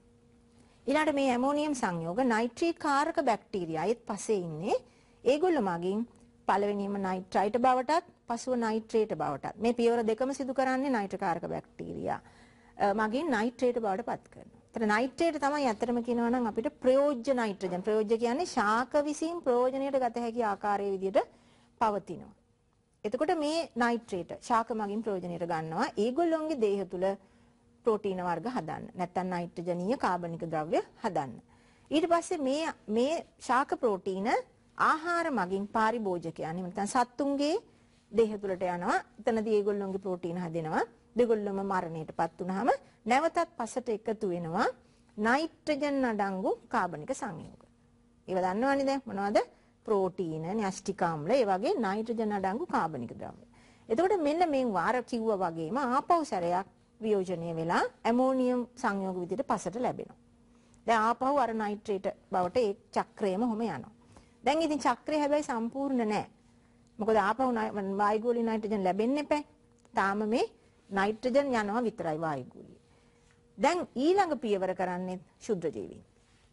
ඊළඟට මේ ඇමෝනියම් සංයෝග නයිට්‍රේට් කාරක බැක්ටීරියා ඒත් පස්සේ ඉන්නේ ඒගොල්ලෝ මගින් පළවෙනිම නයිට්‍රයිට බවටත් පසුව නයිට්‍රේට බවටත් මේ පියවර දෙකම සිදු කරන්නේ නයිට්‍රේට් කාරක බැක්ටීරියා මගින් නයිට්‍රේට බවට පත් කරනවා. ඒතර නයිට්‍රේට තමයි අතරම කියනවා නම් අපිට ප්‍රයෝජ්‍ය නයිට්‍රජන්. ප්‍රයෝජ්‍ය කියන්නේ ශාක විසින් ප්‍රයෝජනයට ගත හැකි ආකාරයේ විදිහට පවතිනවා. එතකොට මේ නයිට්‍රේට ශාක මගින් ප්‍රයෝජනයට ගන්නවා ඒගොල්ලොන්ගේ දේහ තුල ප්‍රෝටීන වර්ග හදන්න. නැත්නම් නයිට්‍රජනීය කාබනික ද්‍රව්‍ය හදන්න. ඊට පස්සේ මේ මේ ශාක ප්‍රෝටීන ආහාර මගින් පාරිභෝජකයන් නැත්නම් සත්තුන්ගේ දේහ තුලට යනවා. එතනදී ඒගොල්ලොන්ගේ ප්‍රෝටීන හැදෙනවා. දෙගොල්ලොම මරණයටපත් වුනහම නැවතත් පසට එකතු වෙනවා නයිට්‍රජන් අඩංගු කාබනික සංයෝග. ඒව දන්නවනේ දැන් මොනවද? ප්‍රෝටීන, න්‍යෂ්ටික ආම්ල, ඒ වගේ නයිට්‍රජන් අඩංගු කාබනික ද්‍රව්‍ය. එතකොට මෙන්න මේ වාර කිව්වා වගේම ආපහු සැරයක් වියෝජනය වෙලා ඇමෝනියම් සංයෝග විදිහට පසට ලැබෙනවා. දැන් ආපහු අර නයිට්‍රේට බවට ඒ චක්‍රයම ඔහම යනවා. දැන් ඉතින් චක්‍රය හැබැයි සම්පූර්ණ නැහැ. මොකද ආපහු වායු ගෝලීය නයිට්‍රජන් ලැබෙන්නේ නැහැ. තාම මේ නයිට්‍රජන් යනවා විතරයි වායු ගෝලීය. දැන් ඊළඟ පියවර කරන්නේ ශුද්ධ ජීවීන්.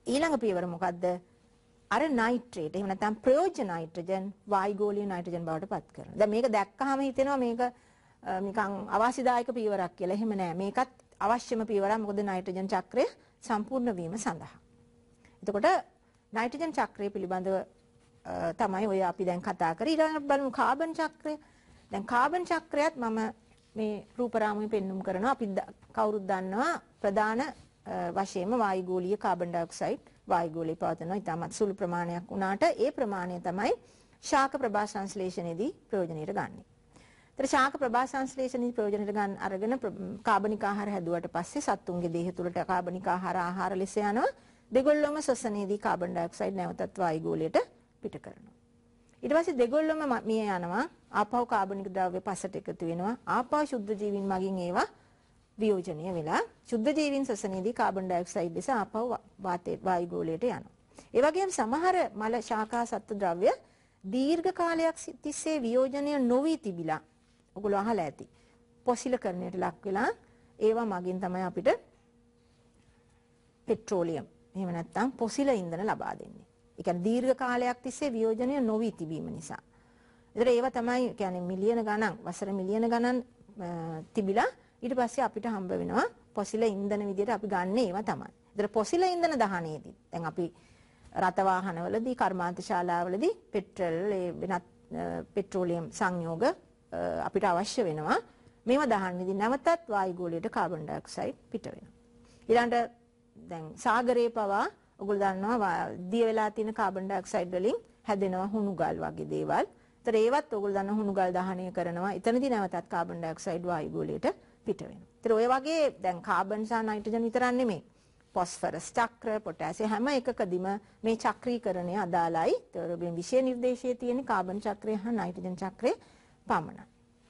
ඊළඟ පියවර මොකද්ද? අර නයිට්‍රේට් එහෙම නැත්නම් ප්‍රයෝජ්‍ය නයිට්‍රජන් වායුගෝලීය නයිට්‍රජන් බවට පත් කරනවා. දැන් මේක දැක්කහම හිතෙනවා මේක නිකන් අවාසිදායක පියවරක් කියලා. එහෙම නෑ. මේකත් අවශ්‍යම පියවරක්. මොකද නයිට්‍රජන් චක්‍රය සම්පූර්ණ වීම සඳහා. එතකොට නයිට්‍රජන් චක්‍රය පිළිබඳව තමයි ඔය අපි දැන් කතා කරේ. ඊළඟට බලමු කාබන් චක්‍රය. දැන් කාබන් චක්‍රයත් මම මේ රූපරාමුවේ පෙන්눔 කරනවා. අපි කවුරුත් දන්නවා ප්‍රධාන වශයෙන්ම වායුගෝලීය කාබන් ඩයොක්සයිඩ් වායුගෝලයේ පවතිනවා. ඉතාමත් සුළු ප්‍රමාණයක් වුණාට ඒ ප්‍රමාණය තමයි ශාක ප්‍රභා සංශ්ලේෂණයේදී ප්‍රයෝජනෙට ගන්නෙ. ඒතර ශාක ප්‍රභා සංශ්ලේෂණයේදී ප්‍රයෝජනෙට ගන්න අරගෙන කාබනික ආහාර හැදුවට පස්සේ සත්තුන්ගේ දේහ තුළට කාබනික ආහාර ආහාර ලෙස යනවා. දෙගොල්ලොම ශ්වසනයේදී කාබන් ඩයොක්සයිඩ් නැවතත් වායුගෝලයට පිට කරනවා. ඊට පස්සේ දෙගොල්ලොම මිය යනවා. ආපහු කාබනික ද්‍රව්‍ය පසට එකතු වෙනවා. ආපහු ශුද්ධ ජීවීන් මගින් ඒවා වියෝජනය වෙලා ශුද්ධ ජීවීන් ශ්වසනයේදී කාබන් ඩයොක්සයිඩ් ලෙස ආපහු වාතයේ වායුගෝලයට යනවා. ඒ වගේම සමහර මල ශාකා සත්ත්ව ද්‍රව්‍ය දීර්ඝ කාලයක් තිස්සේ වියෝජනය නොවි තිබිලා ඔගොල්ලෝ අහලා ඇති. පොසිලකරණයට ලක් වෙලා ඒවා මගින් තමයි අපිට පෙට්‍රෝලියම් එහෙම නැත්නම් පොසිල ඉන්ධන ලබා දෙන්නේ. ඒ කියන්නේ දීර්ඝ කාලයක් තිස්සේ වියෝජනය නොවි තිබීම නිසා. ඒතර ඒවා තමයි කියන්නේ මිලියන ගණන් වසර මිලියන ගණන් තිබිලා ඊට පස්සේ අපිට හම්බ වෙනවා පොසිල ඉන්ධන විදියට අපි ගන්න ඒවා තමයි. ඒතර පොසිල ඉන්ධන දහනයේදී දැන් අපි රථ වාහනවලදී කර්මාන්ත ශාලාවලදී පෙට්‍රල් ඒ වෙනත් පෙට්‍රෝලියම් සංයෝග අපිට අවශ්‍ය වෙනවා. මේවා දහන්නේදී නැවතත් වායුගෝලයට කාබන් ඩයොක්සයිඩ් පිට වෙනවා. ඊළඟට දැන් සාගරයේ පවා ඔයගොල්ලෝ දන්නවා දිය වෙලා තියෙන කාබන් ඩයොක්සයිඩ් වලින් හැදෙනවා හුණු ගල් වගේ දේවල්. ඒතර ඒවත් ඔයගොල්ලෝ දන්නවා හුණු ගල් දහනය කරනවා. එතනදී නැවතත් කාබන් ඩයොක්සයිඩ් වායුගෝලයට පිට වෙනවා. ඒතර ඔය වගේ දැන් කාබන් සහ නයිට්‍රජන් විතරක් නෙමෙයි. ෆොස්ෆරස් චක්‍ර, පොටෑසියම් හැම එකකදීම මේ චක්‍රීකරණය අදාළයි. ඒතර මේ විෂය නිර්දේශයේ තියෙන කාබන් චක්‍රය හා නයිට්‍රජන් චක්‍රය පමණයි.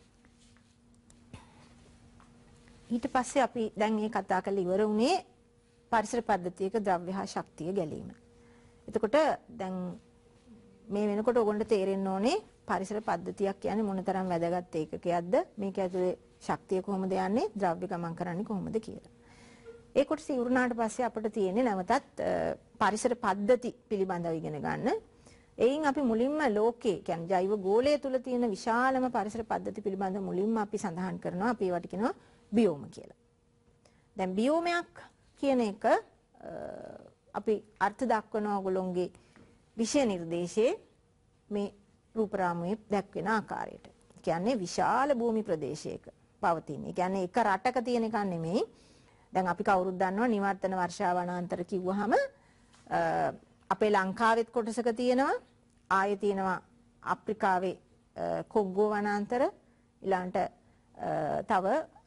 ඊට පස්සේ අපි දැන් මේ කතා කරලා ඉවර වුණේ පරිසර පද්ධතියක ද්‍රව්‍ය හා ශක්තිය ගැලීම. එතකොට දැන් මේ වෙනකොට ඔයගොල්ලන්ට තේරෙන්න ඕනේ පරිසර පද්ධතියක් කියන්නේ මොනතරම් වැදගත් ඒකකයක්ද, මේක ඇතුලේ ශක්තිය කොහොමද යන්නේ, ද්‍රව්‍ය ගමන් කරන්නේ කොහොමද කියලා. ඒ කොටස ඉවරනාට පස්සේ අපිට තියෙන්නේ නැවතත් පරිසර පද්ධති පිළිබඳව ඉගෙන ගන්න. එයින් අපි මුලින්ම ලෝකේ කියන්නේ ජෛව ගෝලය තුල තියෙන විශාලම පරිසර පද්ධති පිළිබඳව මුලින්ම අපි සඳහන් කරනවා. අපි ඒවට කියනවා බියෝම කියලා. දැන් බියෝමයක් කියන එක අපි අර්ථ දක්වනවා ඔයගොල්ලෝගේ විෂය නිර්දේශයේ මේ රූපරාමුවේ දැක්වෙන ආකාරයට. කියන්නේ විශාල භූමි ප්‍රදේශයක පවතින. ඒ කියන්නේ එක රටක තියෙන එකක් නෙමෙයි. දැන් අපි කවුරුත් දන්නවා නිවර්තන වර්ෂා වනාන්තර කිව්වහම අපේ ලංකාවෙත් කොටසක තියෙනවා. ආයේ තියෙනවා අප්‍රිකාවේ කොග්ගෝ වනාන්තර, ඊළඟට තව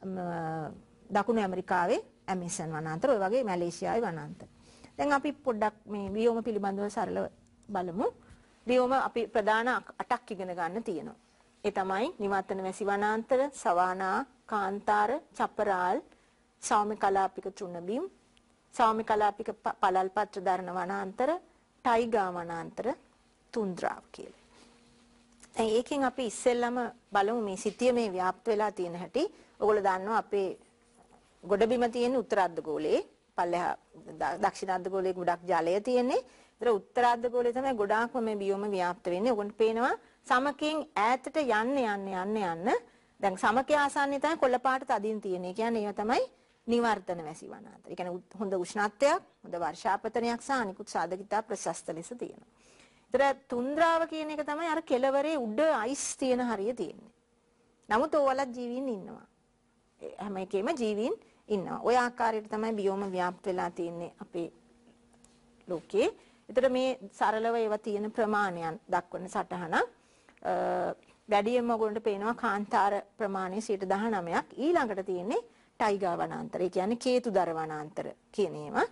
දකුණු ඇමරිකාවේ ඇමේසන් වනාන්තර, ඔය වගේ මැලේසියාවේ වනාන්තර. දැන් අපි පොඩ්ඩක් මේ වියෝම පිළිබඳව සරලව බලමු. වියෝම අපි ප්‍රධාන අටක් ඉගෙන ගන්න තියෙනවා. ඒ තමයි නිවර්තන වැසි වනාන්තර, සවානා, කාන්තාර, චපරාල්, සෞම්‍ය කලාපික තෘණබිම්, සෞම්‍ය කලාපික පළල් පත්‍ර දරන වනාන්තර, ටයිගා වනාන්තර, තුන්ද්‍රාව කියලා. දැන් ඒකෙන් අපි ඉස්සෙල්ලම බලමු මේ සිතිය මේ ව්‍යාප්ත වෙලා තියෙන හැටි. ඔයගොල්ලෝ දන්නවා අපේ ගොඩබිම තියෙන උත්තර අර්ධගෝලයේ පල්ලෙහා දක්ෂිණ අර්ධගෝලයේ ගොඩක් ජලය තියෙන්නේ. ඒතර උත්තර අර්ධගෝලයේ තමයි ගොඩාක්ම මේ බියෝම ව්‍යාප්ත වෙන්නේ. ඔයගොල්ලන්ට පේනවා සමකෙන් ඈතට යන්න යන්න යන්න යන්න. දැන් සමකයේ ආසන්නයේ තමයි කොළ පාට තදින් තියෙන්නේ. ඒ කියන්නේ ඒවා තමයි නිවර්තන වැසි වනාන්තර. ඒ කියන්නේ හොඳ උෂ්ණත්වයක්, හොඳ වර්ෂාපතනයක් සහ අනිකුත් සාධකිතා ප්‍රශස්ත ලෙස තියෙනවා. ඒතර තුන්ද්‍රාව කියන එක තමයි අර කෙළවරේ උඩ අයිස් තියෙන හරිය තියෙන්නේ. නමුත් ඕවලත් ජීවීන් ඉන්නවා. හැම එකෙම ජීවීන් ඉන්නවා. ওই ආකාරයට තමයි බියෝම ව්‍යාප්ත වෙලා තියෙන්නේ අපේ ලෝකේ. ඒතර මේ සරලව ඒවා තියෙන ප්‍රමාණයන් දක්වන සටහන වැඩියෙන්ම ඔයගොල්ලන්ට පේනවා කාන්තාර ප්‍රමාණය සියයට දහනවයක්. ඊළඟට තියෙන්නේ ටයිගා වනාන්තර. ඒ කියන්නේ කේතුදර වනාන්තර කියන ඒවා.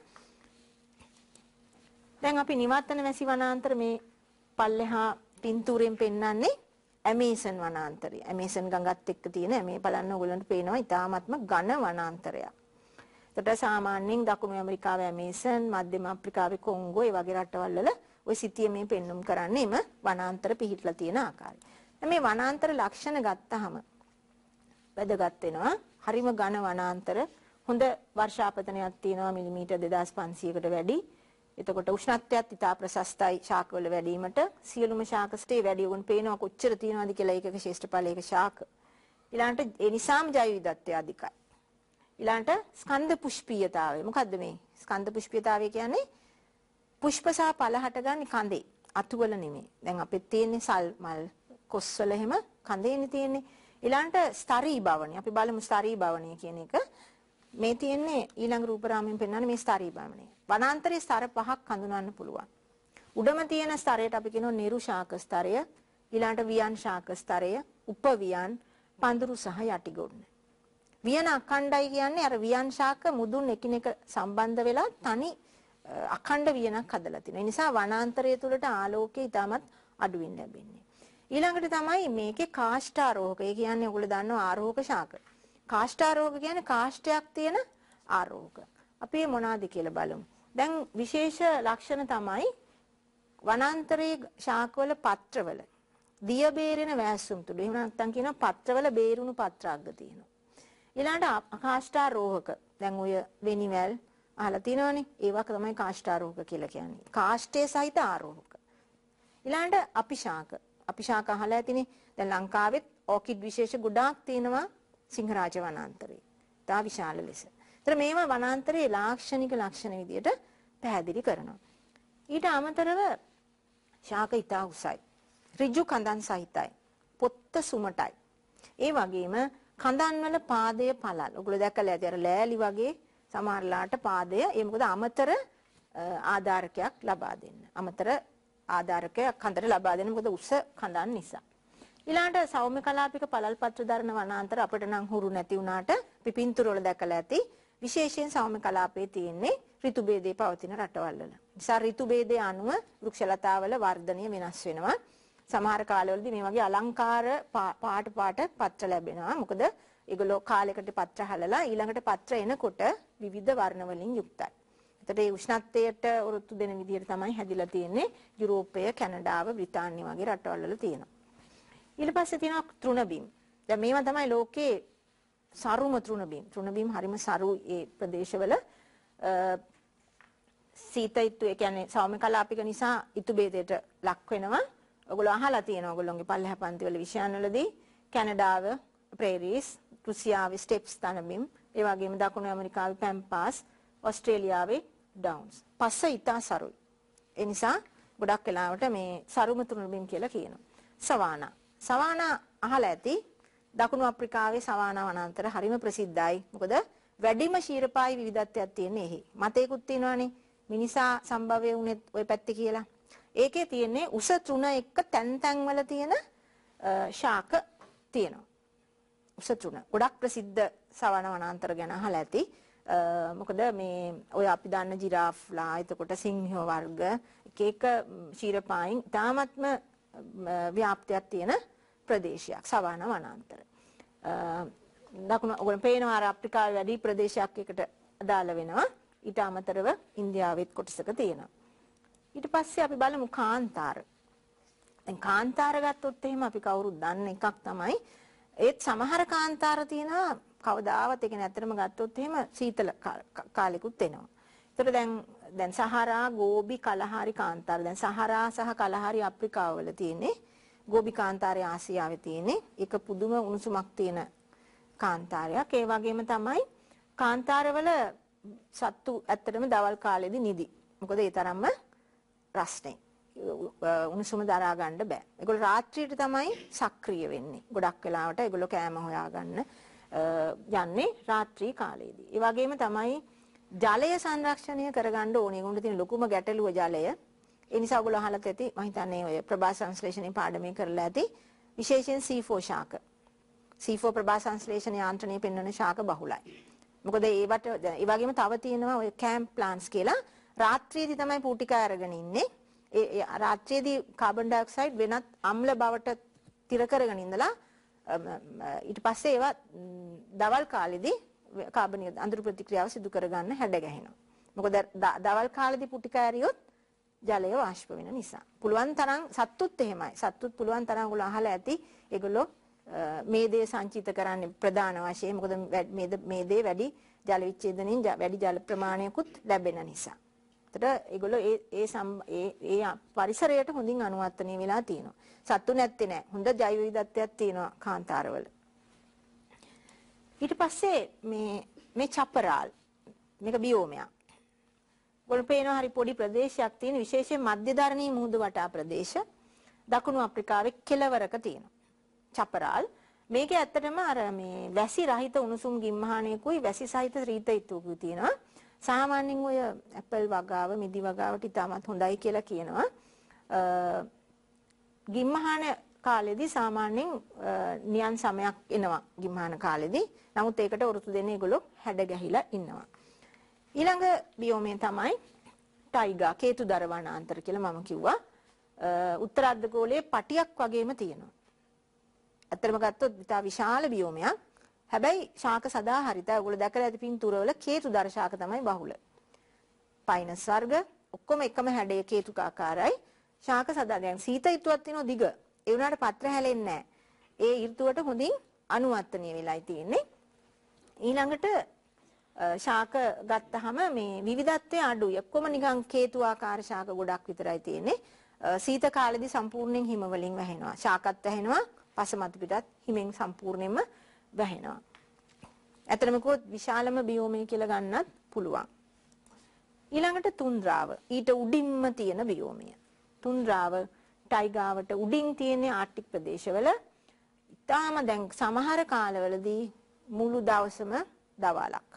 දැන් අපි නිවර්තන වැසි වනාන්තර මේ පල්ලෙහා පින්තූරයෙන් පෙන්වන්නේ ඇමේසන් වනාන්තරය. ඇමේසන් ගඟත් එක්ක තියෙන මේ බලන්න ඔයගොල්ලන්ට පේනවා ඉතාමත්ම ඝන වනාන්තරයක්. ඒකට සාමාන්‍යයෙන් දකුණු ඇමරිකාවේ ඇමේසන්, මධ්‍යම අප්‍රිකාවේ කොංගෝ ඒ වගේ රටවල් වල ওই සිතිය මේ පෙන්눔 කරන්නේ එම වනාන්තර පිහිටලා තියෙන ආකාරය. දැන් මේ වනාන්තර ලක්ෂණ ගත්තාම වැදගත් වෙනවා. හරිම ඝන වනාන්තර, හොඳ වර්ෂාපතනයක් තියෙනවා මිලිමීටර් දෙදාස් පන්සීයකට වැඩි. එතකොට උෂ්ණත්වයත් ඉතා ප්‍රශස්තයි ශාකවල වැඩිවීමට. සියලුම ශාක ස්ටේ වැඩි වුණ පේනවා කොච්චර තියෙනවද කියලා ඒකක ශේෂ්ඨඵලයක ශාක. ඊළඟට ඒ නිසාම ජෛව විවිධත්වය අධිකයි. ඊළඟට ස්කන්ධ පුෂ්පීයතාවය. මොකද්ද මේ ස්කන්ධ පුෂ්පීයතාවය කියන්නේ? පුෂ්ප සහ ඵල හටගන්නේ කඳේ. අතුවල නෙමෙයි. දැන් අපිට තියෙන්නේ සල් මල් කොස්වල එහෙම කඳේනේ තියෙන්නේ. ඊළඟට ස්තරී භවණය. අපි බලමු ස්තරී භවණය කියන එක. මේ තියෙන්නේ ඊළඟ රූපරාමයෙන් පෙන්වන්නේ මේ ස්තරී භවණය. වනාන්තරයේ ස්තර පහක් හඳුනන්න පුළුවන්. උඩම තියෙන ස්තරයට අපි කියනවා නිරු ශාක ස්තරය, ඊළඟට වියන් ශාක ස්තරය, උපවියන්, පඳුරු සහ යටිගොන්න. වියන අඛණ්ඩයි කියන්නේ අර වියන් ශාක මුදුන් එකිනෙක සම්බන්ධ වෙලා තනි අඛණ්ඩ වියනක් හදලා තිනවා. ඒ නිසා වනාන්තරය තුළට ආලෝකය ඉතාමත් අඩුවෙන් ලැබෙන්නේ. ඊළඟට තමයි මේකේ කාෂ්ඨාරෝහක. ඒ කියන්නේ ඔයගොල්ලෝ දන්නවා ආරෝහක ශාක. කාෂ්ඨාරෝහක කියන්නේ කාෂ්ඨයක් තියෙන ආරෝහක. අපි මොනවාද කියලා බලමු. දැන් විශේෂ ලක්ෂණ තමයි වනාන්තරයේ ශාකවල පත්‍රවල දිය බේරෙන වැස්සුම් තුඩු. එහෙම නැත්නම් කියනවා පත්‍රවල බේරුණු පත්‍රාග්ග තියෙනවා. ඊළඟට කාෂ්ඨාරෝහක. දැන් ඔය වෙනිවැල් අහලා තියෙනවනේ. ඒවා තමයි කාෂ්ඨාරෝහක කියලා කියන්නේ. කාෂ්ඨයේ සහිත ආරෝහක. ඊළඟට අපිශාක. අපිශාක අහලා ඇතිනේ. දැන් ලංකාවෙත් ඕකිඩ් විශේෂ ගොඩාක් තියෙනවා සිංහරාජ වනාන්තරයේ. තා විශාල ලෙස. ඒතර මේවා වනාන්තරයේ ලාක්ෂණික ලක්ෂණ විදියට පැහැදිලි කරනවා. ඊට අමතරව ශාක ඉතා උසයි. ඍජු කඳන් සහිතයි. පොත්ත සුමටයි. ඒ වගේම කඳන් වල පාදය පළල්. ඔයගොල්ලෝ දැකලා ඇති අර ලෑලි වගේ සමහරලාට පාදය. ඒ මොකද අමතර ආධාරකයක් ලබා දෙන්න. අමතර ආධාරකයක් කඳට ලබා දෙන්න. මොකද උස කඳන් නිසා. ඊළඟට සෞම්‍ය කලාපික පළල් පත්‍ර දරන වනාන්තර අපිට නම් හුරු නැති වුණාට අපි පින්තූර වල දැකලා ඇති. විශේෂයෙන් සෞම්‍ය කලාපයේ තියෙන්නේ ඍතු භේදයේ පවතින රටවල් වල. නිසා ඍතු භේදයේ අනුව වෘක්ෂලතාවල වර්ධනය වෙනස් වෙනවා. සමහර කාලවලදී මේ වගේ අලංකාර පාට පාට පත්‍ර ලැබෙනවා. මොකද ඒගොල්ලෝ කාලයකට පත්‍ර හලලා ඊළඟට පත්‍ර එනකොට විවිධ වර්ණ වලින් යුක්තයි. එතකොට මේ උෂ්ණත්වයට ඔරොත්තු දෙන විදිහට තමයි හැදිලා තියෙන්නේ. යුරෝපය, කැනඩාව, බ්‍රිතාන්‍ය වගේ රටවල් වල තියෙනවා. ඊට පස්සේ තියෙනවා තෘණ බිම්. දැන් මේවා තමයි ලෝකේ සරුම තෘණ බිම්. තෘණ බිම් හරිම සරු ඒ ප්‍රදේශවල සීතයිත්තු ඒ කියන්නේ සෞම්‍ය කලාපික නිසා ඍතු භේදයට ලක් වෙනවා. ඔයගොල්ලෝ අහලා තියෙනවා ඔයගොල්ලෝගේ පල්ලෙහා පන්ති වල විෂයන් වලදී කැනඩාව ප්‍රේරීස්, රුසියාවේ ස්ටෙප්ස් තනබිම්, ඒ වගේම දකුණු ඇමරිකාවේ පැම්පාස්, ඕස්ට්‍රේලියාවේ ඩවුන්ස්. පස්ස ඉතා සරුයි. ඒ නිසා ගොඩක් වෙලාවට මේ සරුම තෘණ බිම් කියලා කියනවා. සවානා. සවානා අහලා ඇති. දකුණු අප්‍රිකාවේ සවානා වනාන්තර හරිම ප්‍රසිද්ධයි. මොකද වැඩිම ශීරපායි විවිධත්වයක් තියෙන්නේ එහි. මතේකුත් තියෙනවානේ මිනිසා සම්භවය වුණේ ওই පැත්තේ කියලා. ඒකේ තියෙන්නේ උස තෘණ එක්ක තැන් තැන් වල තියෙන ශාක තියෙනවා. උස තෘණ. ගොඩක් ප්‍රසිද්ධ සවානා වනාන්තර ගැන අහලා ඇති. මොකද මේ ඔය අපි දන්න ජිරාෆ්ලා, එතකොට සිංහ වර්ග එක එක ශීරපායින් තාමත්ම ව්‍යාප්තියක් තියෙන ප්‍රදේශයක් සවානා වනාන්තර. දකුණු ඔයගොල්ලෝ පේනවා අර අප්‍රිකාවේ වැඩි ප්‍රදේශයක් එකට අදාළ වෙනවා. ඊට අමතරව ඉන්දියාවෙත් කොටසක තියෙනවා. ඊට පස්සේ අපි බලමු කාන්තාර. දැන් කාන්තාර ගත්තොත් එහෙම අපි කවුරුත් දන්න එකක් තමයි. ඒත් සමහර කාන්තාර තියෙනවා කවදාවත් ඒ කියන්නේ ඇත්තටම ගත්තොත් එහෙම සීතල කාලෙකුත් එනවා. ඒතර දැන් දැන් සහරා, ගෝබි, කලහාරි කාන්තාර. දැන් සහරා සහ කලහාරි අප්‍රිකාව වල තියෙන්නේ. ගෝබි කාන්තාරය ආසියාවේ තියෙන්නේ. ඒක පුදුම උණුසුමක් තියෙන කාන්තාරයක්. ඒ වගේම තමයි කාන්තාරවල සත්තු ඇත්තටම දවල් කාලෙදී නිදි. මොකද ඒ තරම්ම රස්නේ. උණුසුම දරා ගන්න බෑ. ඒගොල්ලෝ රාත්‍රියට තමයි සක්‍රිය වෙන්නේ. ගොඩක් වෙලාවට ඒගොල්ලෝ කෑම හොයාගන්න යන්නේ රාත්‍රී කාලයේදී. ඒ වගේම තමයි ජලය සංරක්ෂණය කරගන්න ඕනේ. ඒගොල්ලන්ට තියෙන ලොකුම ගැටලුව ජලය. ඒ නිසා ඔයගොල්ලෝ අහලත් ඇති මම හිතන්නේ ඔය ප්‍රභා සංශ්ලේෂණේ පාඩමේ කරලා ඇති. විශේෂයෙන් සී ෆෝර් ශාක. සී ෆෝර් ප්‍රභා සංශ්ලේෂණ යාන්ත්‍රණය පෙන්වන ශාක බහුලයි. මොකද ඒවට ඒ වගේම තව තියෙනවා ඔය කැම්ප් ප්ලාන්ට්ස් කියලා. රාත්‍රියේදී තමයි පූටිකා අරගෙන ඉන්නේ. ඒ රාත්‍රියේදී කාබන් ඩයොක්සයිඩ් වෙනත් අම්ල බවට තිර කරගෙන ඉඳලා ඊට පස්සේ ඒවා දවල් කාලෙදී කාබන් අඳුරු ප්‍රතික්‍රියාව සිදු කරගන්න හැඩ ගැහෙනවා. මොකද දවල් කාලෙදී පුටිකා ඇරියොත් ජලය වාෂ්ප වෙන නිසා. පුළුවන් තරම් සත්තුත් එහෙමයි. සත්තුත් පුළුවන් තරම් ඔයගොල්ලෝ අහලා ඇති. ඒගොල්ලෝ මේ දේ සංචිත කරන්නේ ප්‍රධාන වශයෙන්. මොකද මේ දේ වැඩි ජල විච්ඡේදනයෙන් වැඩි ජල ප්‍රමාණයකුත් ලැබෙන නිසා. ඒතර ඒගොල්ලෝ ඒ ඒ ඒ පරිසරයට හොඳින් අනුවර්තනය වෙලා තියෙනවා. සත්තු නැත්තේ නෑ. හොඳ ජෛව විවිධත්වයක් තියෙනවා කාන්තාරවල. ඊට පස්සේ මේ මේ චපරාල් මේක බියෝමයක්. ඔයගොල්ලෝ පේනවා හරි පොඩි ප්‍රදේශයක් තියෙන විශේෂයෙන් මධ්‍යධරණී මුහුදු වටා ප්‍රදේශ දකුණු අප්‍රිකාවේ කෙළවරක තියෙනවා. චපරාල් මේක ඇත්තටම අර මේ වැසි රහිත උණුසුම් ගිම්හානයකුයි වැසි සහිත ශීත ඍතුකුයි තියෙනවා. සාමාන්‍යයෙන් ඔය ඇපල් වගාව මිදි වගාවට ඉතාමත් හොඳයි කියලා කියනවා. ගිම්හාන කාලෙදී සාමාන්‍යයෙන් නියන් සමයක් එනවා ගිම්හාන කාලෙදී. නමුත් ඒකට වෘතු දෙන්නේ ඒගොල්ලෝ හැඩ ගැහිලා ඉන්නවා. ඊළඟ බියෝමේ තමයි ටයිගා කේතුදර වනාන්තර කියලා මම කිව්වා. උත්තර අර්ධගෝලයේ පටියක් වගේම තියෙනවා. ඇත්තටම ගත්තොත් ඉතා විශාල බියෝමයක්. හැබැයි ශාක සදාහරිතයි. ඔයගොල්ලෝ දැකලා ඇති පින්තූරවල කේතුදර ශාක තමයි බහුල. පයිනස් වර්ග ඔක්කොම එකම හැඩයේ කේතුකාකාරයි. ශාක සදා දැන් සීත ඍතුවක් තියෙනවා දිග. ඒ වුණාට පත්‍ර හැලෙන්නේ නැහැ. ඒ ඍතුවට හොඳින් අනුවර්තනය වෙලායි තියෙන්නේ. ඊළඟට ශාක ගත්තාම මේ විවිධත්වය අඩුයි. ඔක්කොම නිකන් කේතු ආකාර ශාක ගොඩක් විතරයි තියෙන්නේ. සීත කාලෙදී සම්පූර්ණයෙන් හිම වලින් වැහෙනවා. ශාකත් වැහෙනවා. පසමතු පිටත් හිමෙන් සම්පූර්ණයෙන්ම වැහෙනවා. ඇත්තටම කිව්වොත් විශාලම බියෝමේ කියලා ගන්නත් පුළුවන්. ඊළඟට තුන්ද්‍රාව. ඊට උඩින්ම තියෙන බියෝමය. තුන්ද්‍රාව ටයිගාවට උඩින් තියෙන ආර්ටික් ප්‍රදේශවල ඉතාලම දැන් සමහර කාලවලදී මුළු දවසම දවාලක්.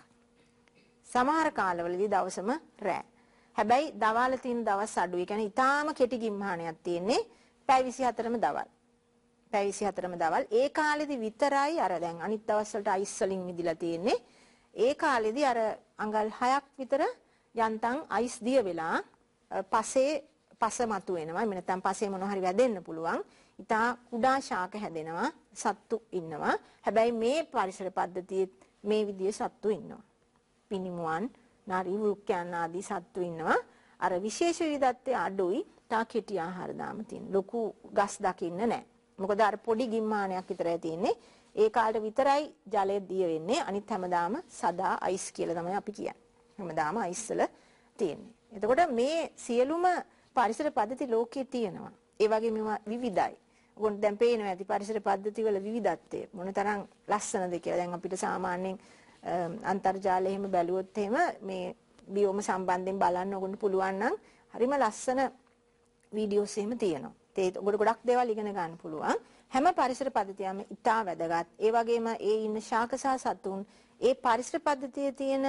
සමහර කාලවලදී දවසම රෑ. හැබැයි දවාල තියෙන දවස් අඩුයි. ඒ කියන්නේ ඉතාලම කෙටි ගිම්හානයක් තියෙන්නේ. පැය විසිහතරම දවල්. පැය විසිහතරම දවල්. ඒ කාලෙදි විතරයි අර දැන් අනිත් දවස් වලට අයිස් වලින් මිදිලා තියෙන්නේ. ඒ කාලෙදි අර අඟල් හයක් විතර යන්තම් අයිස් දිය වෙලා පසේ පස මතු වෙනවා. එහෙම නැත්නම් පසේ මොන හරි වැදෙන්න පුළුවන්. ඉතා කුඩා ශාක හැදෙනවා. සත්තු ඉන්නවා. හැබැයි මේ පරිසර පද්ධතියේ මේ විදිහේ සත්තු ඉන්නවා. පිනිමුවන්, නාරි වෘක්කයන් ආදී සත්තු ඉන්නවා. අර විශේෂ විවිධත්වයේ අඩුයි. තා කෙටි ආහාර දාම තියෙන. ලොකු ගස් දකින්න නැහැ. මොකද අර පොඩි ගිම්මානයක් විතරයි තියෙන්නේ. ඒ කාලේ විතරයි ජලය දිය වෙන්නේ. අනිත් හැමදාම සදා අයිස් කියලා තමයි අපි කියන්නේ. හැමදාම අයිස් වල තියෙන්නේ. එතකොට මේ සියලුම පරිසර පද්ධති ලෝකයේ තියෙනවා. ඒ වගේ මේවා විවිධයි. ඔයගොල්ලෝ දැන් පේනවා ඇති පරිසර පද්ධති වල විවිධත්වය මොනතරම් ලස්සනද කියලා. දැන් අපිට සාමාන්‍යයෙන් අන්තර්ජාලය එහෙම බැලුවොත් එහෙම මේ බියෝම සම්බන්ධයෙන් බලන්න ඔයගොල්ලන්ට පුළුවන් නම් හරිම ලස්සන වීඩියෝස් එහෙම තියෙනවා. ඒ ඔයගොල්ලෝ ගොඩක් දේවල් ඉගෙන ගන්න පුළුවන්. හැම පරිසර පද්ධතියම ඉතා වැදගත්. ඒ වගේම ඒ ඉන්න ශාක සහ සතුන් ඒ පරිසර පද්ධතියේ තියෙන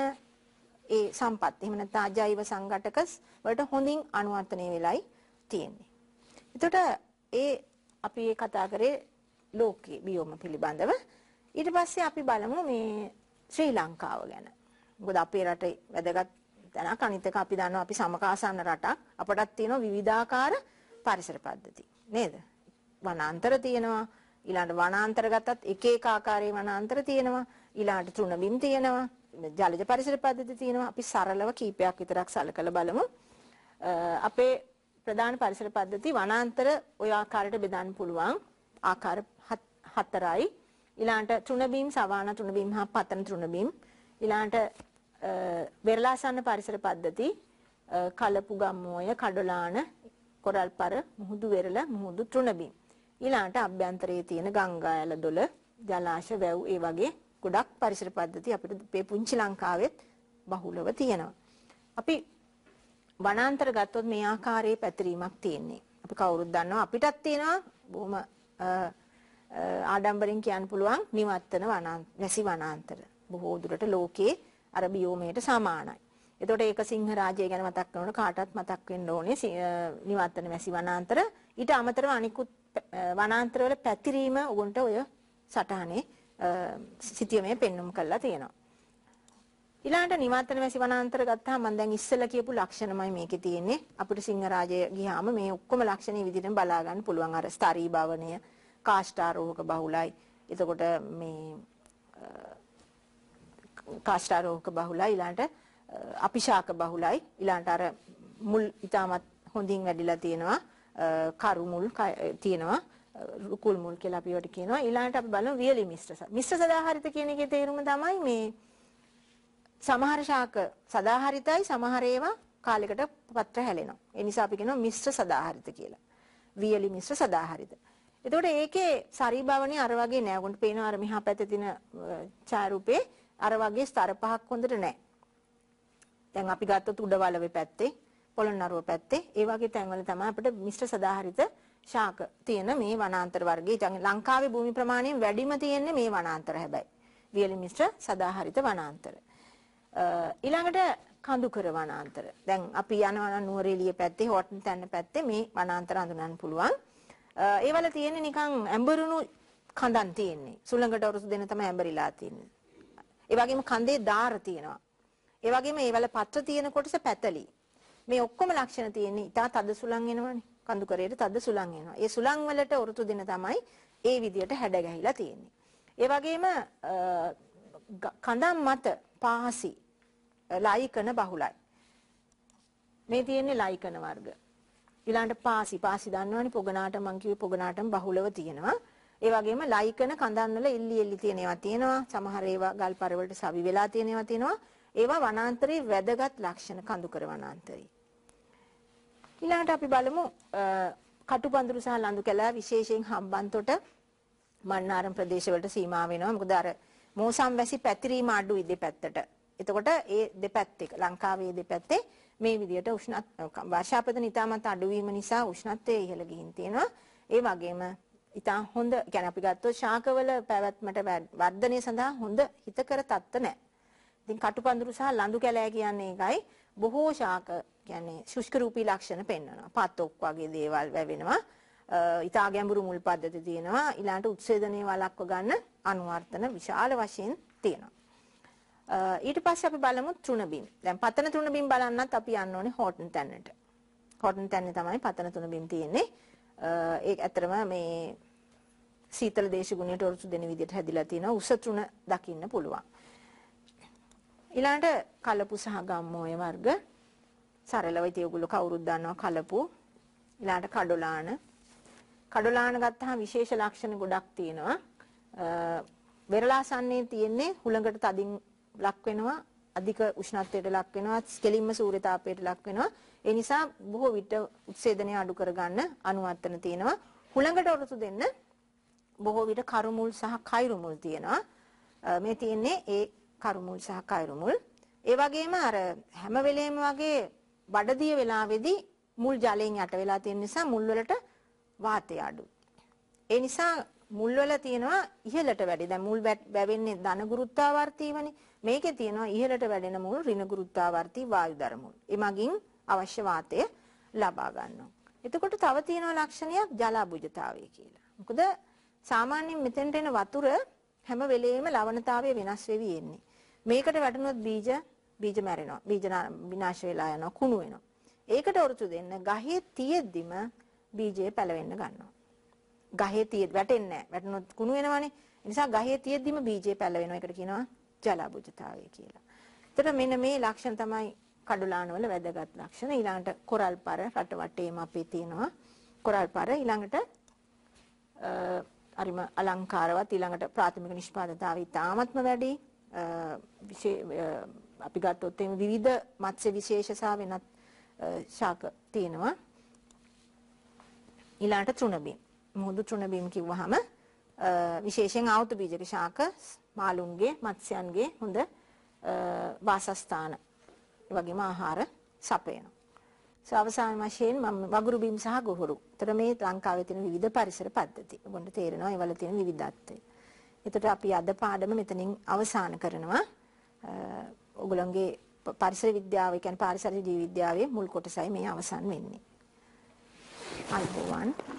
ඒ සම්පත් එහෙම නැත්නම් අජෛව සංඝටක වලට හොඳින් අනුවර්තනය වෙලයි තියෙන්නේ. එතකොට ඒ අපි ඒ කතා කරේ ලෝකයේ බියෝම පිළිබඳව. ඊට පස්සේ අපි බලමු මේ ශ්‍රී ලංකාව ගැන. මොකද අපේ රටේ වැදගත් තැනක්. අනිත් එක අපි දන්නවා අපි සමකාසන්න රටක්. අපටත් තියෙනවා විවිධාකාර පරිසර පද්ධති. නේද? වනාන්තර තියෙනවා. ඊළඟට වනාන්තර ගත්තත් එක එක ආකාරයේ වනාන්තර තියෙනවා. ඊළඟට තෘණබිම් තියෙනවා. ජලජ පරිසර පද්ධති තියෙනවා. අපි සරලව කීපයක් විතරක් සලකලා බලමු. අපේ ප්‍රධාන පරිසර පද්ධති වනාන්තර ඔය ආකාරයට බෙදන්න පුළුවන්. ආකාර හතරයි. ඊළඟට තෘණබිම්, සවානා තෘණබිම් හා පතන තෘණබිම්. ඊළඟට වෙරළාසන්න පරිසර පද්ධති කලපු ගම්මෝය, කඩොලාන, කොරල්පර, මුහුදු වෙරළ, මුහුදු තෘණබිම්. ඊළඟට අභ්‍යන්තරයේ තියෙන ගංගා ඇල දොළ, ජලාශ වැව් ඒ වගේ ගොඩක් පරිසර පද්ධති අපිට මේ පුංචි ලංකාවෙත් බහුලව තියෙනවා. අපි වනාන්තර ගත්තොත් මේ ආකාරයේ පැතිරීමක් තියෙන්නේ. අපි කවුරුත් දන්නවා අපිටත් තියෙනවා බොහොම ආඩම්බරෙන් කියන්න පුළුවන් නිවත්තන වනාන්තර, වැසි වනාන්තර. බොහෝ දුරට ලෝකයේ අර බියෝමයට සමානයි. එතකොට ඒක සිංහ රාජ්‍යය ගැන මතක් කරනකොට කාටවත් මතක් වෙන්න ඕනේ නිවත්තන වැසි වනාන්තර. ඊට අමතරව අනිකුත් වනාන්තරවල පැතිරීම උගුන්ට ඔය සටහනේ සිතියමේ පෙන්눔 කරලා තියෙනවා. ඊළඟට නිවත්තන වැසි වනාන්තර ගත්තාම මම දැන් ඉස්සෙල්ලා කියපු ලක්ෂණමයි මේකේ තියෙන්නේ. අපිට සිංහ රාජ්‍යය ගියාම මේ ඔක්කොම ලක්ෂණ විදිහටම බලා ගන්න පුළුවන්. අර ස්තරී භවනය, කාෂ්ඨාරෝහක බහුලයි. එතකොට මේ කාෂ්ඨාරෝහක බහුලයි. ඊළඟට අපිශාක බහුලයි. ඊළඟට අර මුල් ඊටමත් හොඳින් වැඩිලා තියෙනවා. කරු මුල් තියෙනවා. රුකුල් මුල් කියලා අපි ඒවට කියනවා. ඊළඟට අපි බලමු වියලි මිශ්‍ර මිශ්‍ර සදාහරිත කියන එකේ තේරුම තමයි මේ සමහර ශාක සදාහරිතයි, සමහර ඒවා කාලයකට පත්‍ර හැලෙනවා. ඒ නිසා අපි කියනවා මිශ්‍ර සදාහරිත කියලා. වියලි මිශ්‍ර සදාහරිත. එතකොට ඒකේ සරීභාවණී අර වගේ නෑ. ඔයගොල්ලන්ට පේනවා අර මෙහා පැත්තේ තියෙන ඡායාරූපේ අර වගේ ස්තර පහක් හොඳට නෑ. දැන් අපි ගත්තොත් උඩවලවේ පැත්තේ, පොළොන්නරුව පැත්තේ ඒ වගේ තැන්වල තමයි අපිට මිශ්‍ර සදාහරිත ශාක තියෙන මේ වනාන්තර වර්ගයේ. ඉතින් ලංකාවේ භූමි ප්‍රමාණයෙන් වැඩිම තියෙන්නේ මේ වනාන්තර හැබැයි. වියලි මිශ්‍ර සදාහරිත වනාන්තර. ඊළඟට කඳුකර වනාන්තර. දැන් අපි යනවා නුවරඑළිය පැත්තේ, හෝටන් තැන්න පැත්තේ මේ වනාන්තර හඳුනන්න පුළුවන්. ඒවල තියෙන්නේ නිකන් ඇඹරුණු කඳන් තියෙන්නේ. සුළඟට ඔරසු දෙන තමයි ඇඹරිලා තියෙන්නේ. ඒ වගේම කඳේ දාර තියෙනවා. ඒ වගේම ඒවල පත්‍ර තියෙන කොටස පැතලි. මේ ඔක්කොම ලක්ෂණ තියෙන්නේ ඉතා තද සුළං එනවනේ. කඳුකරේට තද සුළං එනවා. ඒ සුළං වලට ඔරතු දෙන තමයි ඒ විදියට හැඩ ගැහිලා තියෙන්නේ. ඒ වගේම කඳන් මත පාහසි ලයිකන බහුලයි. මේ තියෙන්නේ ලයිකන වර්ග. ඊළඟට පාසි පාසි දන්නවනේ පොගනාට මං කිව්වේ පොගනාටම බහුලව තියෙනවා. ඒ වගේම ලයිකන කඳන් වල එල්ලි එල්ලි තියෙන ඒවා තියෙනවා. සමහර ඒවා ගල් පර වලට සවි වෙලා තියෙන ඒවා තියෙනවා. ඒවා වනාන්තරයේ වැදගත් ලක්ෂණ කඳුකර වනාන්තරයේ. ඊළඟට අපි බලමු කටුපඳුරු සහ ලඳු කැලෑ විශේෂයෙන් හම්බන්තොට මන්නාරම් ප්‍රදේශවලට සීමා වෙනවා. මොකද අර මෝසම් වැසි පැතිරීම අඩුයි දෙපැත්තට. එතකොට ඒ දෙපැත්තේ ලංකාවේ දෙපැත්තේ මේ විදියට උෂ්ණ වර්ෂාපතන ඉතාමත් අඩු වීම නිසා උෂ්ණත්වය ඉහළ ගිහින් තියෙනවා. ඒ වගේම ඉතා හොඳ يعني අපි ගත්තොත් ශාකවල පැවැත්මට වර්ධනය සඳහා හොඳ හිතකර තත්ත්ව නැහැ. ඉතින් කටුපඳුරු සහ ලඳු කැලෑ කියන්නේ ඒකයි. බොහෝ ශාක කියන්නේ ශුෂ්ක රූපී ලක්ෂණ පෙන්වනවා. පතොක් වගේ දේවල් වැවෙනවා. ඉතා ගැඹුරු මුල් පද්ධති තියෙනවා. ඊළඟට උත්සේදනයේ වළක්ව ගන්න අනුවර්තන විශාල වශයෙන් තියෙනවා. ඊට පස්සේ අපි බලමු තෘණ බිම්. දැන් පතන තෘණ බිම් බලන්නත් අපි යන්න ඕනේ හෝටන් තැන්නට. හෝටන් තැන්නේ තමයි පතන තෘණ බිම් තියෙන්නේ. ඒක ඇත්තටම මේ සීතල දේශගුණයට ඔරසු දෙන විදිහට හැදිලා තියෙනවා. උස තෘණ දකින්න පුළුවන්. ඊළඟට කලපු සහ ගම්මෝය වර්ග සරලව ඉතින් ඔයගොල්ලෝ කවුරුත් දන්නවා කලපු. ඊළඟට කඩොලාන. කඩොලාන ගත්තාම විශේෂ ලක්ෂණ ගොඩක් තියෙනවා. වෙරළාසන්නේ තියෙන්නේ හුළඟට තදින් ලක් වෙනවා, අධික උෂ්ණත්වයට ලක් වෙනවා, කෙලින්ම සූර්ය තාපයට ලක් වෙනවා. ඒ නිසා බොහෝ විට උත්සේදනය අඩු කරගන්න අනුවර්තන තියෙනවා. හුළඟට ඔරසු දෙන්න බොහෝ විට කරුමුල් සහ කයිරුමුල් තියෙනවා. මේ තියෙන්නේ ඒ කරුමුල් සහ කයිරුමුල්. ඒ වගේම අර හැම වෙලේම වගේ බඩදිය වෙලාවේදී මුල් ජලයෙන් යට වෙලා තියෙන නිසා මුල් වලට වාතය අඩුයි. ඒ නිසා මුල් වල තියෙනවා ඉහළට වැඩි. දැන් මුල් වැවෙන්නේ ධන ගුරුත්වාවර්තීවනේ. මේකේ තියෙනවා ඉහළට වැඩෙන මුල් ඍණ ගුරුත්වාවර්තී වායුදර මුල්. ඒ මගින් අවශ්‍ය වාතය ලබා ගන්නවා. එතකොට තව තියෙනවා ලක්ෂණයක් ජලාබුජතාවය කියලා. මොකද සාමාන්‍යයෙන් මෙතෙන්ට එන වතුර හැම වෙලේම ලවණතාවය වෙනස් වෙවි එන්නේ. මේකට වැටුනොත් බීජ බීජ මැරෙනවා. බීජ විනාශ වෙලා යනවා, කුණු වෙනවා. ඒකට ඔරොත්තු දෙන්න ගහේ තියෙද්දිම බීජය පැලවෙන්න ගන්නවා. ගහේ තියෙද්දි වැටෙන්නේ නැහැ. වැටුනොත් කුණු වෙනවනේ. ඒ නිසා ගහේ තියෙද්දිම බීජය පැලවෙනවා. ඒකට කියනවා ජලාබුජතාවය කියලා. එතකොට මෙන්න මේ ලක්ෂණ තමයි කඩුලාන වල වැදගත් ලක්ෂණ. ඊළඟට කොරල් පර රට වටේම අපේ තියෙනවා. කොරල් පර ඊළඟට අරිම අලංකාරවත් ඊළඟට ප්‍රාථමික නිෂ්පාදනතාවය ඉතාමත්ම වැඩි. අපි ගත්තොත් එimhe විවිධ මත්ස්‍ය විශේෂ සහ වෙනත් ශාක තියෙනවා. ඊළඟට තෘණ බිම්. මුහුදු තෘණ බිම් කිව්වහම විශේෂයෙන් ආවුතු බීජක ශාක මාළුන්ගේ මත්ස්‍යයන්ගේ හොඳ වාසස්ථාන ඒ වගේම ආහාර සපයනවා. අවසාන වශයෙන් මම වගුරු බිම් සහ ගොහරු. ඒතර මේ ලංකාවේ තියෙන විවිධ පරිසර පද්ධති. ඔයගොල්ලන්ට තේරෙනවා ඒවල තියෙන විවිධත්වය. එතකොට අපි අද පාඩම මෙතනින් අවසන් කරනවා. ඔයගොල්ලන්ගේ පරිසර විද්‍යාව, කියන්නේ පාරිසරික ජීව විද්‍යාවේ මුල් කොටසයි මේ අවසන් වෙන්නේ. අයිබෝවන්.